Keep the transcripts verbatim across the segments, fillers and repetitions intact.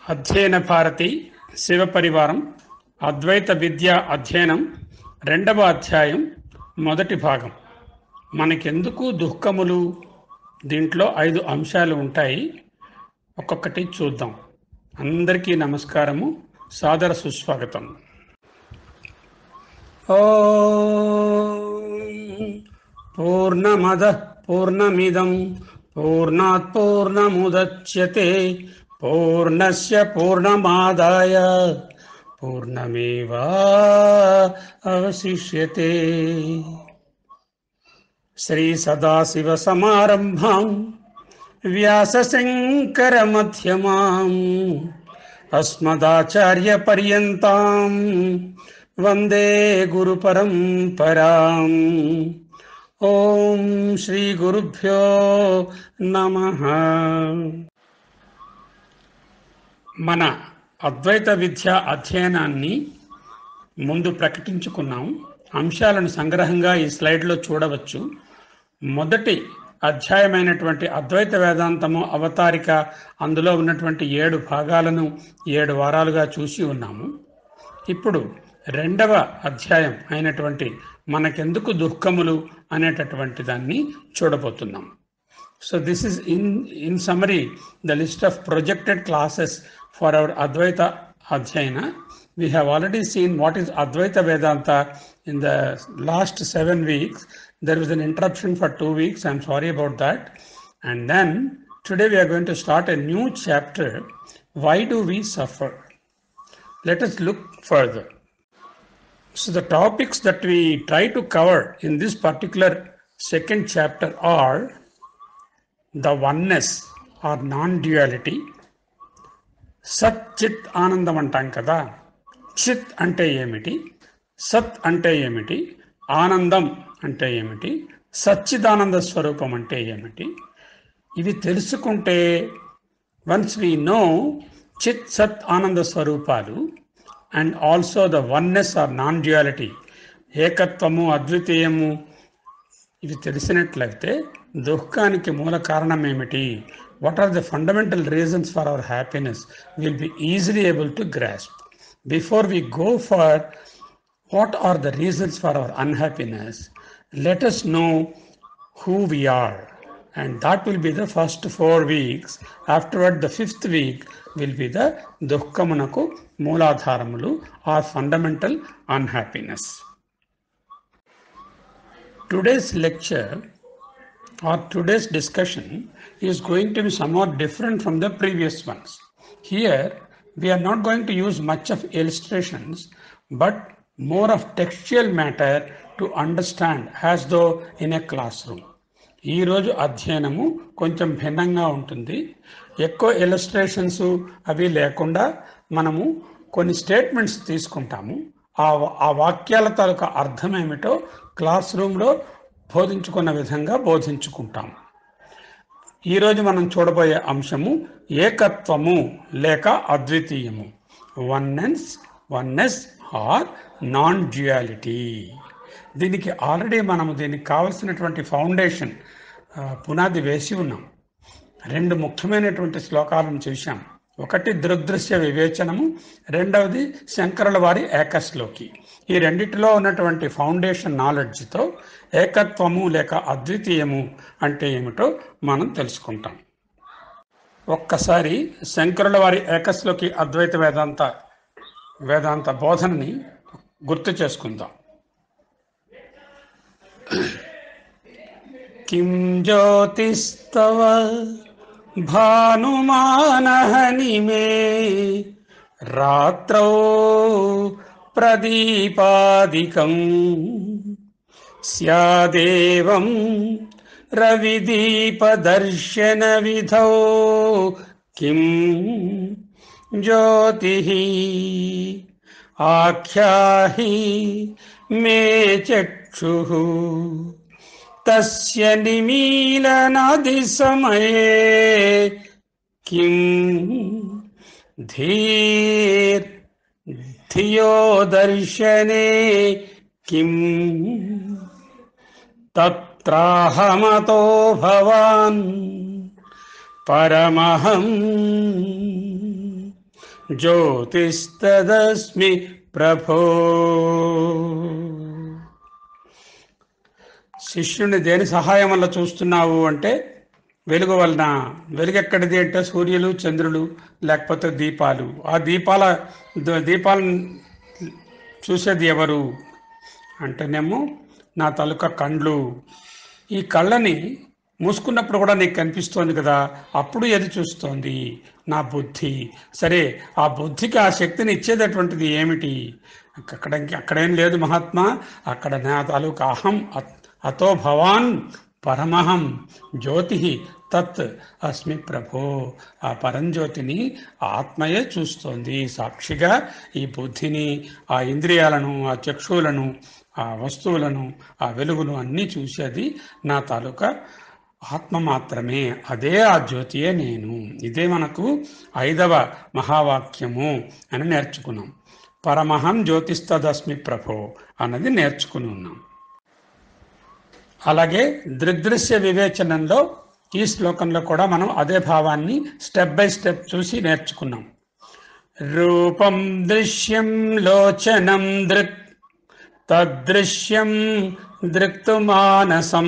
అధ్యయన భారతి శివ పరివారం అద్వైత విద్యా అధ్యయనం రెండవ అధ్యాయం మొదటి భాగం. మనకెందుకు దుఃఖములు? దీంట్లో ఐదు అంశాలు ఉంటాయి. ఒక్కొక్కటి చూద్దాం. అందరికీ నమస్కారము, సాదర సుస్వాగతం. ఓం పూర్ణమదః పూర్ణమిదం పూర్ణాత్ పూర్ణముదచ్యతే పూర్ణస్య పూర్ణమాదాయ పూర్ణమేవావశిష్యతే. శ్రీ సదాశివ సమారంభాం వ్యాస శంకర మధ్యమాం అస్మదాచార్య పర్యంతాం వందే గురు పరంపరాం. ఓం శ్రీ గురుభ్యో నమః. మన అద్వైత విద్యా అధ్యయనాన్ని ముందు ప్రకటించుకున్నాం. అంశాలను సంగ్రహంగా ఈ స్లైడ్లో చూడవచ్చు. మొదటి అధ్యాయమైనటువంటి అద్వైత వేదాంతము అవతారిక, అందులో ఉన్నటువంటి ఏడు భాగాలను ఏడు వారాలుగా చూసి ఉన్నాము. ఇప్పుడు రెండవ అధ్యాయం అయినటువంటి మనకెందుకు దుఃఖములు అనేటటువంటి దాన్ని చూడబోతున్నాం. So this is in in summary the list of projected classes for our Advaita Adhyayana. We have already seen what is Advaita Vedanta in the last seven weeks. There was an interruption for two weeks. I'm sorry about that. And then today we are going to start a new chapter. Why do we suffer? Let us look further. So the topics that we try to cover in this particular second chapter are the oneness or non-duality. సత్ చిత్ ఆనందం అంటాం కదా. చిత్ అంటే ఏమిటి, సత్ అంటే ఏమిటి, ఆనందం అంటే ఏమిటి, సచ్చిదానంద స్వరూపం అంటే ఏమిటి, ఇవి తెలుసుకుంటే వన్స్ వీ నో చిత్ సత్ ఆనంద స్వరూపాలు and also the oneness or non duality, ఏకత్వము అద్వితీయము, ఇవి తెలిసినట్లయితే దుఃఖానికి మూల కారణం ఏమిటి, what are the fundamental reasons for our happiness, we'll be easily able to grasp. Before we go for what are the reasons for our unhappiness, let us know who we are, and that will be the first four weeks. Afterward, the fifth week will be the dukkhamunaku mooladharamulu or fundamental unhappiness. Today's lecture or today's discussion is going to be somewhat different from the previous ones. Here we are not going to use much of illustrations but more of textual matter to understand as though in a classroom. ఈ రోజు అధ్యయనము కొంచెం భిన్నంగా ఉంటుంది. ఎక్కువ illustrations అవి లేకుండా మనము కొన్ని స్టేట్మెంట్స్ తీసుకుంటాము. ఆ ఆ వాక్యాల తాలూకా అర్థం ఏమిటో క్లాస్ రూమ్లో బోధించుకున్న విధంగా బోధించుకుంటాము. ఈరోజు మనం చూడబోయే అంశము ఏకత్వము లేక అద్వితీయము, oneness oneness or non duality. దీనికి ఆల్రెడీ మనము దీనికి కావలసినటువంటి ఫౌండేషన్ పునాది వేసి ఉన్నాం. రెండు ముఖ్యమైనటువంటి శ్లోకాలను చూశాం. ఒకటి దృగ్దృశ్య వివేచనము, రెండవది శంకరుల వారి ఏకశ్లోకి. ఈ రెండిటిలో ఉన్నటువంటి ఫౌండేషన్ నాలెడ్జ్తో ఏకత్వము లేక అద్వితీయము అంటే ఏమిటో మనం తెలుసుకుంటాం. ఒక్కసారి శంకరుల వారి ఏకశ్లోకి అద్వైత వేదాంత వేదాంత బోధనని గుర్తు చేసుకుందాం. కిం జ్యోతిస్తవ భానుమానహనిమే రాత్రౌ ప్రదీపాదికం స్యాదేవం రవిదీపదర్శన విధౌ కిం జ్యోతిః ఆఖ్యాహి మే చక్షుః తస్య నిమీలనాది సమయే కిం ధీర్ ధియో దర్శనే కిం తత్రాహమతో భవాన్ పరమహం జ్యోతిస్తదస్మి ప్రభో. శిష్యుని దేని సహాయం వల్ల చూస్తున్నావు అంటే వెలుగు వలన. వెలుగు ఎక్కడిది అంటే సూర్యులు, చంద్రులు, లేకపోతే దీపాలు. ఆ దీపాల దీపాలను చూసేది ఎవరు అంటేనేమో నా తాలూకా కండ్లు. ఈ కళ్ళని మూసుకున్నప్పుడు కూడా నీకు కనిపిస్తోంది కదా, అప్పుడు ఏది చూస్తోంది? నా బుద్ధి. సరే, ఆ బుద్ధికి ఆ శక్తిని ఇచ్చేటటువంటిది ఏమిటి? అక్కడ అక్కడేం లేదు మహాత్మా, అక్కడ నా తాలూకా అహం అతో భవాన్ పరమహం జ్యోతి తత్ అస్మి ప్రభో. ఆ పరంజ్యోతిని ఆత్మయే చూస్తోంది సాక్షిగా. ఈ బుద్ధిని, ఆ ఇంద్రియాలను, ఆ చక్షువులను, ఆ వస్తువులను, ఆ వెలుగును అన్నీ చూసేది నా తాలూకా ఆత్మ మాత్రమే. అదే ఆ జ్యోతియే నేను. ఇదే మనకు ఐదవ మహావాక్యము అని నేర్చుకున్నాం. పరమహం జ్యోతిస్తదస్మి ప్రభో అన్నది నేర్చుకుని ఉన్నాం. అలాగే దృగ్దృశ్య వివేచనంలో ఈ శ్లోకంలో కూడా మనం అదే భావాన్ని స్టెప్ బై స్టెప్ చూసి నేర్చుకున్నాం. రూపం దృశ్యం లోచనం దృక్ తదృశ్యం దృక్తు మానసం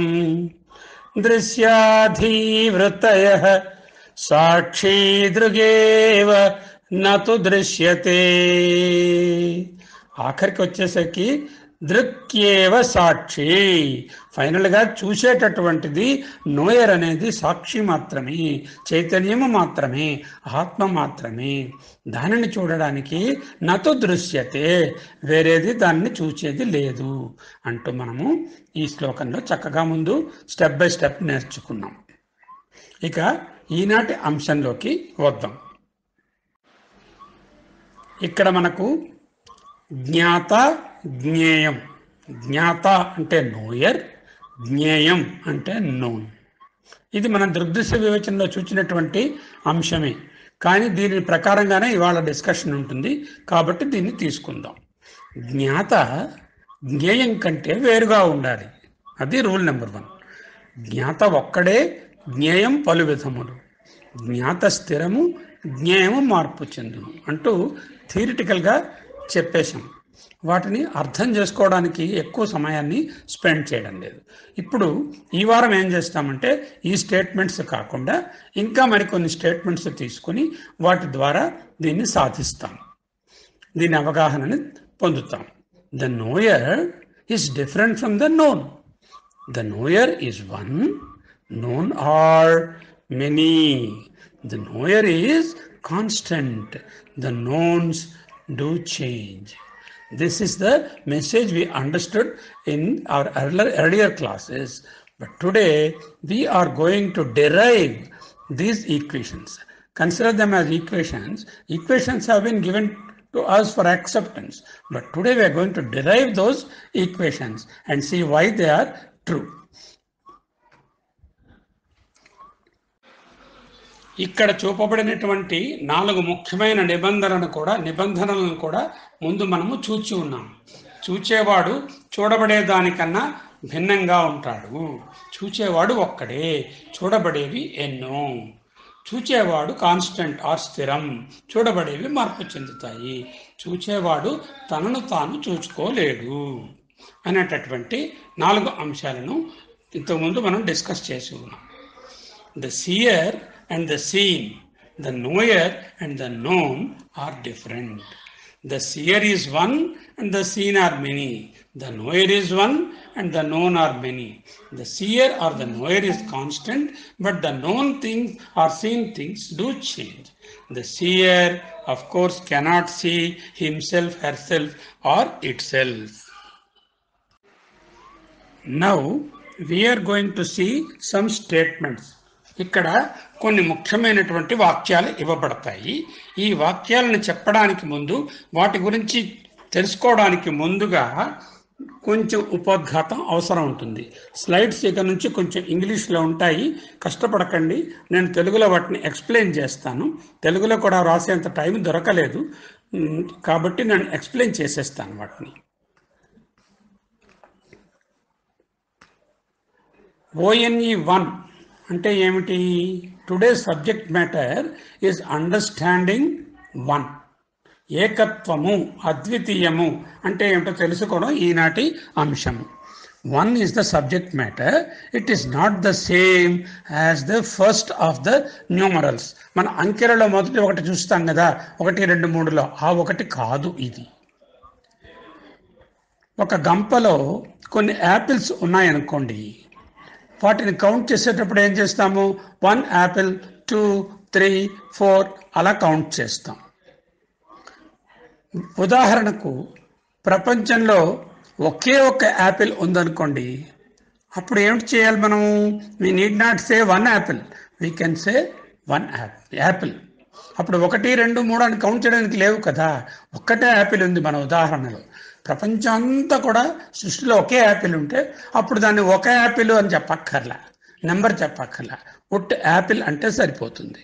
దృశ్యాధీవృతయః సాక్షి దృగేవ నతు దృశ్యతే. ఆఖరికి వచ్చేసరికి దృక్యేవ సాక్షి. ఫైనల్గా చూసేటటువంటిది నోయర్ అనేది సాక్షి మాత్రమే, చైతన్యము మాత్రమే, ఆత్మ మాత్రమే. దానిని చూడడానికి నతు దృశ్యతే, వేరేది దాన్ని చూసేది లేదు అంటూ మనము ఈ శ్లోకంలో చక్కగా ముందు స్టెప్ బై స్టెప్ నేర్చుకున్నాం. ఇక ఈనాటి అంశంలోకి వద్దాం. ఇక్కడ మనకు జ్ఞాత, జ్ఞేయం. జ్ఞాత అంటే నోయర్, జ్ఞేయం అంటే నోన్. ఇది మనం దృగ్దృశ్య వివేచనలో చూసినటువంటి అంశమే, కానీ దీని ప్రకారంగానే ఇవాళ డిస్కషన్ ఉంటుంది కాబట్టి దీన్ని తీసుకుందాం. జ్ఞాత జ్ఞేయం కంటే వేరుగా ఉండాలి. అది రూల్ నెంబర్ వన్. జ్ఞాత ఒక్కడే, జ్ఞేయం పలు విధములు. జ్ఞాత స్థిరము, జ్ఞేయము మార్పు చెందును అంటూ థియరిటికల్గా చెప్పేశాం. వాటిని అర్థం చేసుకోవడానికి ఎక్కువ సమయాన్ని స్పెండ్ చేయడం లేదు. ఇప్పుడు ఈ వారం ఏం చేస్తామంటే ఈ స్టేట్మెంట్స్ కాకుండా ఇంకా మరికొన్ని స్టేట్మెంట్స్ తీసుకుని వాటి ద్వారా దీన్ని సాధిస్తాం, దీని అవగాహనని పొందుతాం. The knower is different from the known. The knower is one, known are many. The knower is constant. The knowns do change. This is the message we understood in our earlier classes. But today we are going to derive these equations. Consider them as equations. Equations have been given to us for acceptance. But today we are going to derive those equations and see why they are true. ఇక్కడ చూపబడినటువంటి నాలుగు ముఖ్యమైన నిబంధనలను కూడా నిబంధనలను కూడా ముందు మనము చూచి ఉన్నాం. చూచేవాడు చూడబడే దానికన్నా భిన్నంగా ఉంటాడు. చూచేవాడు ఒక్కడే, చూడబడేవి ఎన్నో. చూచేవాడు కాన్స్టెంట్ ఆర్ స్థిరం, చూడబడేవి మార్పు చెందుతాయి. చూచేవాడు తనను తాను చూచుకోలేడు అనేటటువంటి నాలుగు అంశాలను ఇంతకుముందు మనం డిస్కస్ చేసి ఉన్నాం. The seer and the seen, the knower and the known are different. The seer is one and the seen are many. The knower is one and the known are many. The seer or the knower is constant, but the known things or seen things do change. The seer, of course, cannot see himself, herself, or itself. Now, we are going to see some statements. ఇక్కడ కొన్ని ముఖ్యమైనటువంటి వాక్యాలు ఇవ్వబడతాయి. ఈ వాక్యాలను చెప్పడానికి ముందు, వాటి గురించి తెలుసుకోవడానికి ముందుగా కొంచెం ఉపోద్ఘాతం అవసరం ఉంటుంది. స్లైడ్స్ ఇక నుంచి కొంచెం ఇంగ్లీష్లో ఉంటాయి, కష్టపడకండి. నేను తెలుగులో వాటిని ఎక్స్ప్లెయిన్ చేస్తాను. తెలుగులో కూడా రాసేంత టైం దొరకలేదు కాబట్టి నేను ఎక్స్ప్లెయిన్ చేసేస్తాను వాటిని. ఓఎన్ఈ వన్ అంటే ఏమిటి? Today subject matter is understanding one. ఏకత్వము, అద్వితీయము అంటే ఏమిటో తెలుసుకోవడం ఈనాటి అంశము. One is the subject matter, it is not the same as the first of the numerals. మన అంకెలలో మొదటి ఒకటి చూస్తాం కదా, ఒకటి రెండు మూడులో, ఆ ఒకటి కాదు ఇది. ఒక గంపలో కొన్ని యాపిల్స్ ఉన్నాయనుకోండి, వాటిని కౌంట్ చేసేటప్పుడు ఏం చేస్తాము? One apple, two, three, four అలా కౌంట్ చేస్తాం. ఉదాహరణకు ప్రపంచంలో ఒకే ఒక్క యాపిల్ ఉందనుకోండి, అప్పుడు ఏమిటి చేయాలి మనము? We need not say one apple, we can say one apple. అప్పుడు ఒకటి రెండు మూడు అని కౌంట్ చేయడానికి లేవు కదా, ఒక్కటే యాపిల్ ఉంది మన ఉదాహరణలో. ప్రపంచం అంతా కూడా సృష్టిలో ఒకే యాపిల్ ఉంటే అప్పుడు దాన్ని ఒక యాపిల్ అని చెప్పక్కర్లా, నెంబర్ చెప్పక్కర్లా, ఒట్టి యాపిల్ అంటే సరిపోతుంది.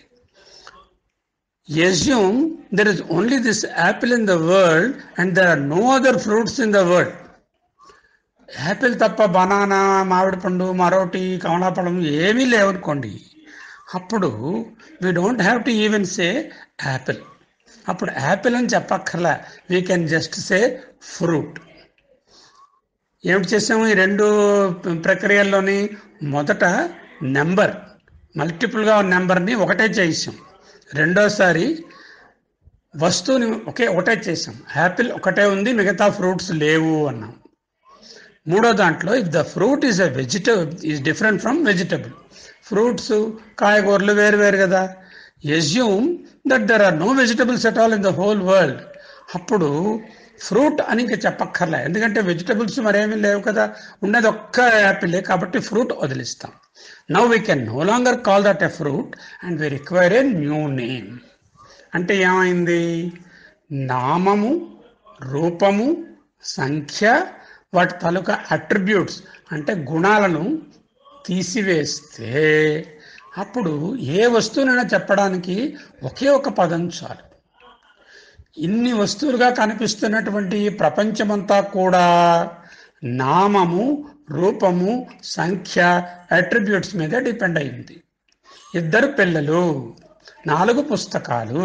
Assume there is only this apple in the world and there are no other fruits in the world. Apple తప్ప బనానా, మామిడి పండు, మరోటి, కమలాపழం ఏమీ లేవనుకోండి, అప్పుడు we don't have to even say apple. అప్పుడు యాపిల్ అని చెప్పక్కర్లా, we can just say fruit. ఏమిటి చేసాము ఈ రెండు ప్రక్రియల్లోని? మొదట నెంబర్, మల్టిపుల్గా ఉన్న నెంబర్ని ఒకటే చేసాం. రెండోసారి వస్తువుని ఒకే ఒకటే చేసాం, యాపిల్ ఒకటే ఉంది, మిగతా ఫ్రూట్స్ లేవు అన్నాం. మూడో దాంట్లో if the fruit is a vegetable is different from vegetable, fruits కాయగూరలు వేరు వేరు కదా. Assume that there are no vegetables at all in the whole world. అప్పుడు ఫ్రూట్ అని ఇంకా చెప్పక్కర్లే, ఎందుకంటే వెజిటబుల్స్ మరేమీ లేవు కదా, ఉన్నది ఒక్క యాపిలే, కాబట్టి ఫ్రూట్ వదిలిస్తాం. Now we can no longer call that a fruit and we require a new name. అంటే ఏమైంది? నామము, రూపము, సంఖ్య, వాటి తాలూకా అట్రిబ్యూట్స్ అంటే గుణాలను తీసివేస్తే అప్పుడు ఏ వస్తువునైనా చెప్పడానికి ఒకే ఒక పదం చాలు. ఇన్ని వస్తువులుగా కనిపిస్తున్నటువంటి ప్రపంచమంతా కూడా నామము, రూపము, సంఖ్య, అట్రిబ్యూట్స్ మీద డిపెండ్ అయింది. ఇద్దరు పిల్లలు, నాలుగు పుస్తకాలు,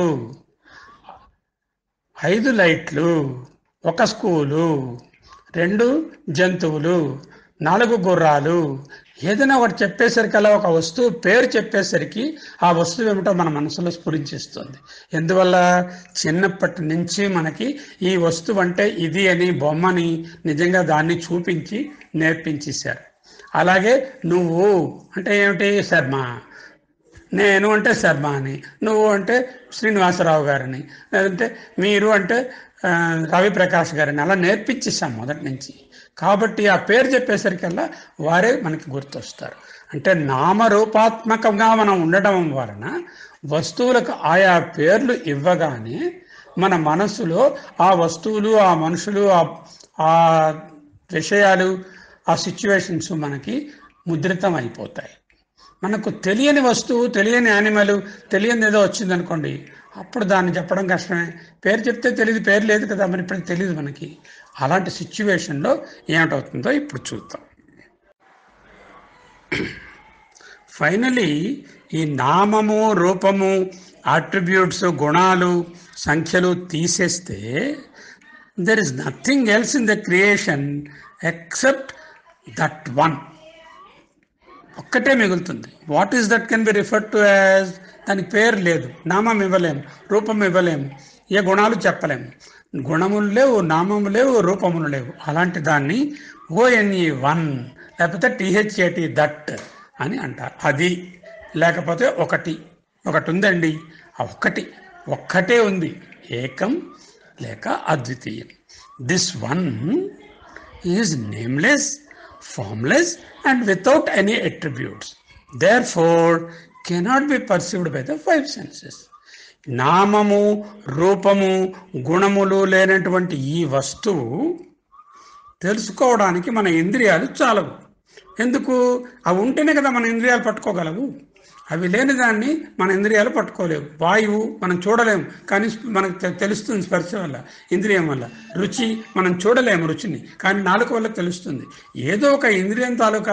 ఐదు లైట్లు, ఒక స్కూలు, రెండు జంతువులు, నాలుగు గుర్రాలు, ఏదైనా ఒకటి చెప్పేసరికల్లా ఒక వస్తువు పేరు చెప్పేసరికి ఆ వస్తువు ఏమిటో మన మనసులో స్ఫురించిస్తుంది. ఎందువల్ల? చిన్నప్పటి నుంచి మనకి ఈ వస్తువు అంటే ఇది అని బొమ్మని నిజంగా దాన్ని చూపించి నేర్పించేశారు. అలాగే నువ్వు అంటే ఏమిటి? శర్మ. నేను అంటే శర్మ అని, నువ్వు అంటే శ్రీనివాసరావు గారని, లేదంటే మీరు అంటే రవి ప్రకాష్ గారని అలా నేర్పించేసాం మొదటి నుంచి. కాబట్టి ఆ పేరు చెప్పేసరికల్లా వారే మనకి గుర్తొస్తారు. అంటే నామరూపాత్మకంగా మనం ఉండడం వలన వస్తువులకు ఆయా పేర్లు ఇవ్వగానే మన మనసులో ఆ వస్తువులు, ఆ మనుషులు, ఆ విషయాలు, ఆ సిచ్యువేషన్స్ మనకి ముద్రితం అయిపోతాయి. మనకు తెలియని వస్తువు, తెలియని యానిమల్, తెలియని ఏదో వచ్చిందనుకోండి, అప్పుడు దాన్ని చెప్పడం కష్టమే. పేరు చెప్తే తెలియదు, పేరు లేదు కదా, మరి ఇప్పుడు తెలియదు మనకి. అలాంటి సిచ్యువేషన్లో ఏమిటవుతుందో ఇప్పుడు చూద్దాం. ఫైనలీ ఈ నామము, రూపము, అట్రిబ్యూట్స్, గుణాలు, సంఖ్యలు తీసేస్తే there is nothing else in the creation except that one. ఒక్కటే మిగులుతుంది. What is that can be referred to as? దానికి పేరు లేదు, నామం ఇవ్వలేము, రూపం ఇవ్వలేము, ఏ గుణాలు చెప్పలేము. గుణములు లేవు, నామములు లేవు, రూపములు లేవు. అలాంటి దాన్ని ఓఎన్ఈ వన్ లేకపోతే టిహెచ్ఏటి దట్ అని అంటారు. అది లేకపోతే ఒకటి, ఒకటి ఉందండి, ఆ ఒక్కటి ఒక్కటే ఉంది, ఏకం లేక అద్వితీయం. This one is nameless, formless and without any attributes, therefore cannot be perceived by the five senses. నామము, రూపము, గుణములు లేనటువంటి ఈ వస్తువు తెలుసుకోవడానికి మన ఇంద్రియాలు చాలవు. ఎందుకు? అవి ఉంటేనే కదా మన ఇంద్రియాలు పట్టుకోగలవు. అవి లేని దాన్ని మన ఇంద్రియాలు పట్టుకోలేవు. వాయువు మనం చూడలేము, కానీ మనకు తెలుస్తుంది స్పర్శ వల్ల, ఇంద్రియం వల్ల. రుచి మనం చూడలేము రుచిని, కానీ నాలుక వల్ల తెలుస్తుంది. ఏదో ఒక ఇంద్రియం తాలూకా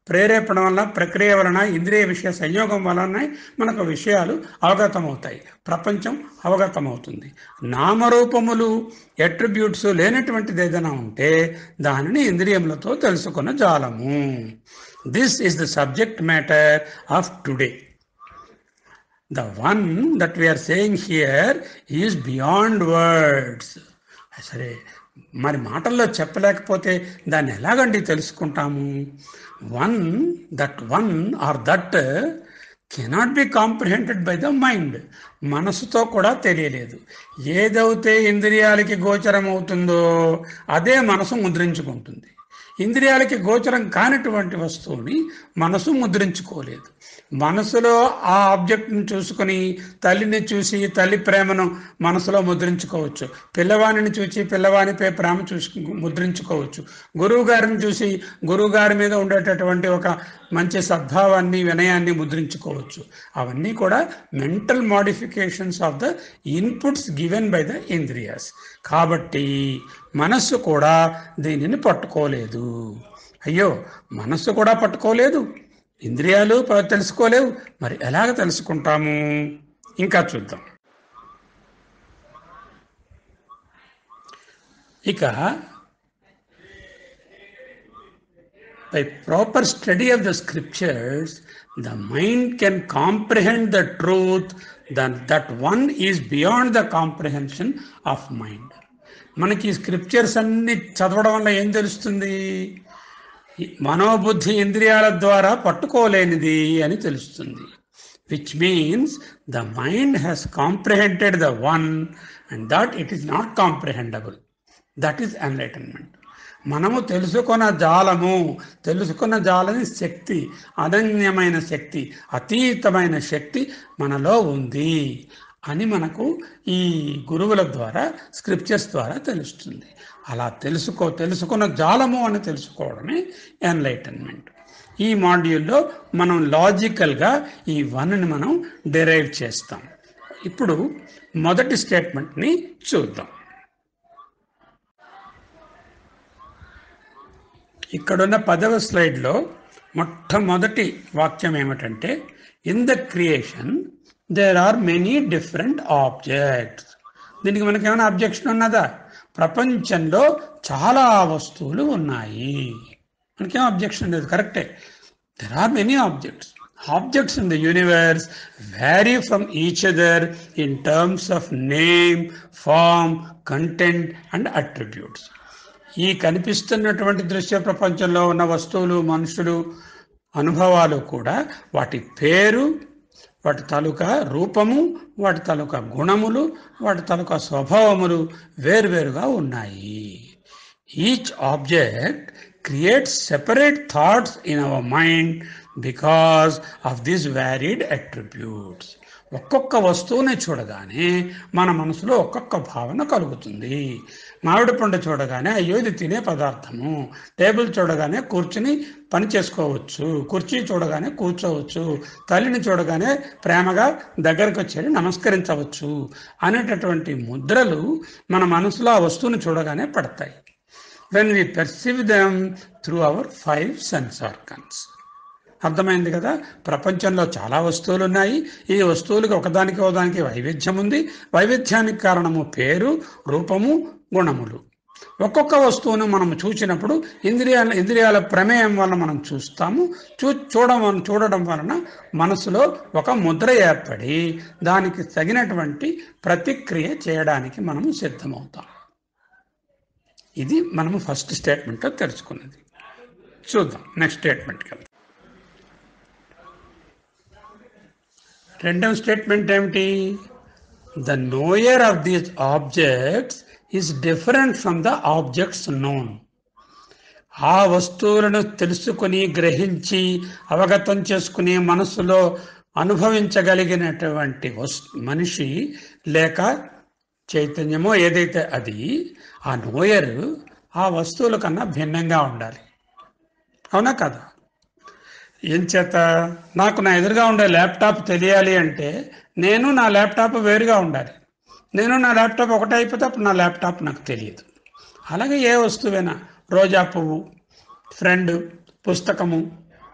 ప్రేరేపణ వలన, ప్రక్రియ వలన, ఇంద్రియ విషయ సంయోగం వలన మనకు విషయాలు అవగతమవుతాయి, ప్రపంచం అవగతమవుతుంది. నామరూపములు అట్రిబ్యూట్స్ లేనటువంటిది ఏదైనా ఉంటే దానిని ఇంద్రియములతో తెలుసుకున్న జాలము. This is the subject matter of today. The one that we are saying here is beyond words. సరే, మరి మాటల్లో చెప్పలేకపోతే దాన్ని ఎలాగండి తెలుసుకుంటాము? One that one or that cannot be comprehended by the mind. మనసుతో కూడా తెలియలేదు. ఏదైతే ఇంద్రియాలకి గోచరం అవుతుందో అదే మనసు ముద్రించుకుంటుంది. ఇంద్రియాలకి గోచరం కానిటువంటి వస్తువుని మనసు ముద్రించుకోలేదు. మనసులో ఆ ఆబ్జెక్ట్ని చూసుకొని తల్లిని చూసి తల్లి ప్రేమను మనసులో ముద్రించుకోవచ్చు, పిల్లవాడిని చూసి పిల్లవానిపై ప్రేమ చూసు ముద్రించుకోవచ్చు, గురువు గారిని చూసి గురువు గారి మీద ఉండేటటువంటి ఒక మంచి సద్భావాన్ని, వినయాన్ని ముద్రించుకోవచ్చు. అవన్నీ కూడా mental modifications of the inputs given by the ఇంద్రియాస్. కాబట్టి మనస్సు కూడా దీనిని పట్టుకోలేదు. అయ్యో, మనస్సు కూడా పట్టుకోలేదు, ఇంద్రియాలు తెలుసుకోలేవు, మరి ఎలాగ తెలుసుకుంటాము? ఇంకా చూద్దాం. ఇక by proper study of the scriptures, the mind can comprehend the truth that that one is beyond the comprehension of mind. మనకి స్క్రిప్చర్స్ అన్ని చదవడం వల్ల ఏం తెలుస్తుంది? మనోబుద్ధి ఇంద్రియాల ద్వారా పట్టుకోలేనిది అని తెలుస్తుంది. Which means the mind has comprehended the one and that it is not comprehensible. That is enlightenment. మనము తెలుసుకున్న జాలము, తెలుసుకున్న జాలని శక్తి, అనన్యమైన శక్తి, అతీతమైన శక్తి మనలో ఉంది అని మనకు ఈ గురువుల ద్వారా, స్క్రిప్చర్స్ ద్వారా తెలుస్తుంది. అలా తెలుసుకో తెలుసుకున్న జాలము అని తెలుసుకోవడమే ఎన్లైటన్మెంట్. ఈ మాడ్యూల్లో మనం లాజికల్గా ఈ వన్ని మనం డిరైవ్ చేస్తాం. ఇప్పుడు మొదటి స్టేట్మెంట్ని చూద్దాం. ఇక్కడున్న పదవ స్లైడ్లో మొట్టమొదటి వాక్యం ఏమిటంటే, in the creation there are many different objects. దీనికి మనకి ఏమైనా అబ్జెక్షన్ ఉన్నదా? ప్రపంచంలో చాలా వస్తువులు ఉన్నాయి, మనకేం అబ్జెక్షన్ లేదు, కరెక్టే. There are many objects. Objects in the universe vary from each other in terms of name, form, content and attributes. ఈ కనిపిస్తున్నటువంటి దృశ్య ప్రపంచంలో ఉన్న వస్తువులు, మనుషులు, అనుభవాలు కూడా వాటి పేరు, వాటి తాలూకా రూపము, వాటి తాలూకా గుణములు, వాటి తాలూకా స్వభావములు వేరువేరుగా ఉన్నాయి. Each object creates separate thoughts in our mind because of these varied attributes. ఒక్కొక్క వస్తువుని చూడగానే మన మనసులో ఒక్కొక్క భావన కలుగుతుంది. మామిడి పండు చూడగానే అయ్యో ఇది తినే పదార్థము, టేబుల్ చూడగానే కూర్చుని పని చేసుకోవచ్చు, కుర్చీ చూడగానే కూర్చోవచ్చు, తల్లిని చూడగానే ప్రేమగా దగ్గరకు వచ్చి నమస్కరించవచ్చు అనేటటువంటి ముద్రలు మన మనసులో ఆ వస్తువుని చూడగానే పడతాయి. when we perceive them through our five sense organs. అర్థమైంది కదా? ప్రపంచంలో చాలా వస్తువులు ఉన్నాయి. ఈ వస్తువులకి ఒకదానికి ఒకదానికి వైవిధ్యం ఉంది. వైవిధ్యానికి కారణము పేరు, రూపము, గుణములు. ఒక్కొక్క వస్తువును మనం చూసినప్పుడు ఇంద్రియాల ఇంద్రియాల ప్రమేయం వలన మనం చూస్తాము. చూ చూడడం చూడడం వలన మనసులో ఒక ముద్ర ఏర్పడి దానికి తగినటువంటి ప్రతిక్రియ చేయడానికి మనము సిద్ధమవుతాం. ఇది మనము ఫస్ట్ స్టేట్మెంట్లో తెలుసుకున్నది. చూద్దాం నెక్స్ట్ స్టేట్మెంట్కి వెళ్దాం. రెండవ స్టేట్మెంట్ ఏమిటి? The knower of these objects is different from the objects known. ఆ వస్తువులను తెలుసుకుని, గ్రహించి, అవగతం చేసుకుని మనసులో అనుభవించగలిగినటువంటి వస్తు మనిషి లేక చైతన్యమో ఏదైతే అది, ఆ నోయర్ ఆ వస్తువుల కన్నా భిన్నంగా ఉండాలి. అవునా కదా? ఏం చేత? నాకు నా ఎదురుగా ఉండే ల్యాప్టాప్ తెలియాలి అంటే నేను నా ల్యాప్టాప్ వేరుగా ఉండాలి. నేను నా ల్యాప్టాప్ ఒకటే అయిపోతే అప్పుడు నా ల్యాప్టాప్ నాకు తెలియదు. అలాగే ఏ వస్తువైనా, రోజా పువ్వు, ఫ్రెండ్, పుస్తకము,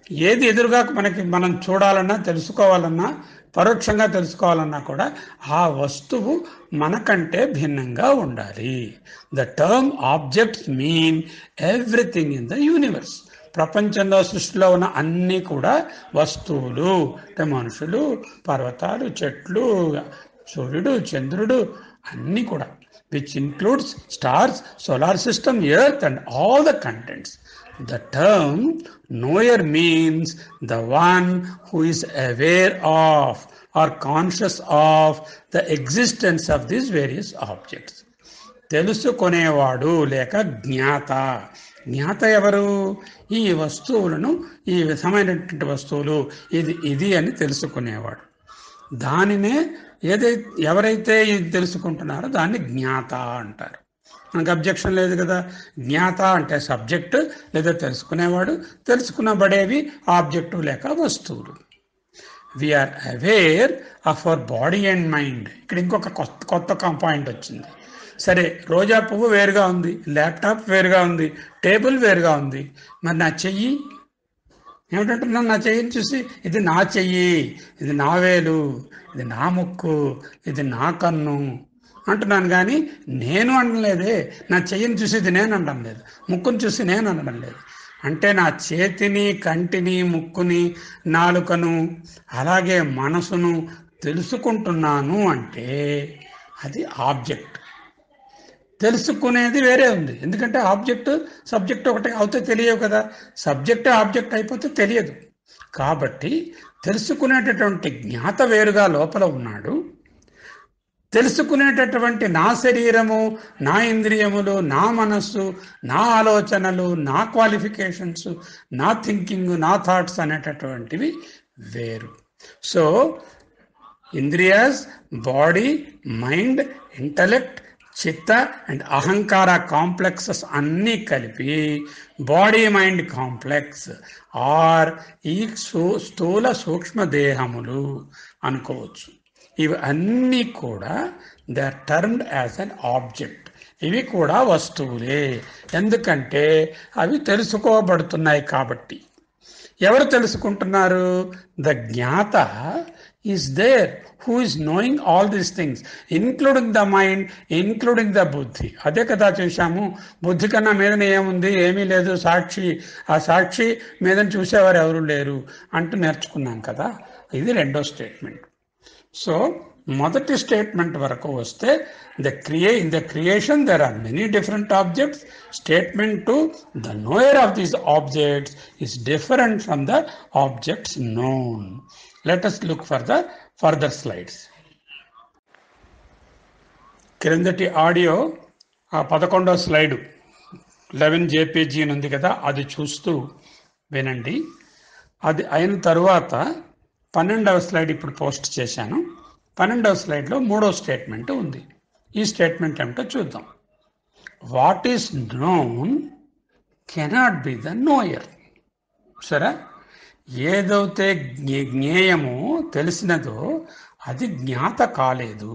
ఏది ఎదురుగా మనకి మనం చూడాలన్నా తెలుసుకోవాలన్నా పరోక్షంగా తెలుసుకోవాలన్నా కూడా ఆ వస్తువు మనకంటే భిన్నంగా ఉండాలి. The term objects mean everything in the universe. ప్రపంచంలో సృష్టిలో ఉన్న అన్నీ కూడా వస్తువులు, అంటే మనుషులు, పర్వతాలు, చెట్లు, సూర్యుడు, చంద్రుడు అన్నీ కూడా, which includes stars, solar system, earth and all the contents. The term knower means the one who is aware of or conscious of the existence of these various objects. తెలుసుకునేవాడు లేక జ్ఞాత. జ్ఞాత ఎవరు? ఈ వస్తువులను, ఈ విధమైనటువంటి వస్తువులు ఇది ఇది అని తెలుసుకునేవాడు. దానినే ఏదైతే ఎవరైతే ఇది తెలుసుకుంటున్నారో దాన్ని జ్ఞాత అంటారు. మనకు అబ్జెక్షన్ లేదు కదా. జ్ఞాత అంటే సబ్జెక్టు లేదా తెలుసుకునేవాడు, తెలుసుకునబడేవి ఆబ్జెక్టు లేక వస్తువులు. We are aware of our body and mind. ఇక్కడ ఇంకొక కొత్త కొత్త పాయింట్ వచ్చింది. సరే, రోజా పువ్వు వేరుగా ఉంది, ల్యాప్టాప్ వేరుగా ఉంది, టేబుల్ వేరుగా ఉంది, మరి నా చెయ్యి ఏమిటంటున్నాను? నా చెయ్యిని చూసి ఇది నా చెయ్యి, ఇది నా వేలు, ఇది నా ముక్కు, ఇది నా కన్ను అంటున్నాను, కానీ నేను అనలేదే. నా చెయ్యిని చూసి ఇది నేను అనడం లేదు, ముక్కుని చూసి నేను అనడం లేదు. అంటే నా చేతిని, కంటిని, ముక్కుని, నాలుకను, అలాగే మనసును తెలుసుకుంటున్నాను అంటే అది ఆబ్జెక్ట్. తెలుసుకునేది వేరే ఉంది. ఎందుకంటే ఆబ్జెక్ట్ సబ్జెక్ట్ ఒకటి అవుతే తెలియవు కదా. సబ్జెక్ట్ ఆబ్జెక్ట్ అయిపోతే తెలియదు. కాబట్టి తెలుసుకునేటటువంటి జ్ఞాత వేరుగా లోపల ఉన్నాడు. తెలుసుకునేటటువంటి నా శరీరము, నా ఇంద్రియములు, నా మనస్సు, నా ఆలోచనలు, నా క్వాలిఫికేషన్స్, నా థింకింగ్, నా థాట్స్ అనేటటువంటివి వేరు. సో ఇంద్రియాస్, బాడీ, మైండ్, ఇంటలెక్ట్, చిత్త అండ్ అహంకార కాంప్లెక్సెస్ అన్నీ కలిపి బాడీ మైండ్ కాంప్లెక్స్ ఆర్ ఈ స్థూల సూక్ష్మదేహములు అనుకోవచ్చు. ఇవి అన్నీ కూడా they are termed as an object. ఇవి కూడా వస్తువులే, ఎందుకంటే అవి తెలుసుకోబడుతున్నాయి కాబట్టి. ఎవరు తెలుసుకుంటున్నారు? ద జ్ఞాత is there who is knowing all these things, including the mind, including the బుద్ధి. అదే కదా చూసాము. బుద్ధి కన్నా మీదన ఏముంది? ఏమీ లేదు, సాక్షి. ఆ సాక్షి మీదని చూసేవారు ఎవరు లేరు అంటూ నేర్చుకున్నాం కదా. ఇది రెండో స్టేట్మెంట్. సో మొదటి స్టేట్మెంట్ వరకు వస్తే ద క్రియే in the creation there are many different objects. Statement two the knower of these objects is different from the objects known. Let us look for the further slides. క్రిందటి audio ఆ పదకొండవ slide eleven JPG ఉంది కదా, అది చూస్తూ వినండి. అది అయిన తరువాత పన్నెండవ స్లైడ్ ఇప్పుడు పోస్ట్ చేశాను. పన్నెండవ స్లైడ్లో మూడో స్టేట్మెంట్ ఉంది. ఈ స్టేట్మెంట్ ఏమిటో చూద్దాం. What is known cannot be the knower. సరే, ఏదైతే జ్ఞేయమో తెలిసినదో అది జ్ఞాత కాలేదు.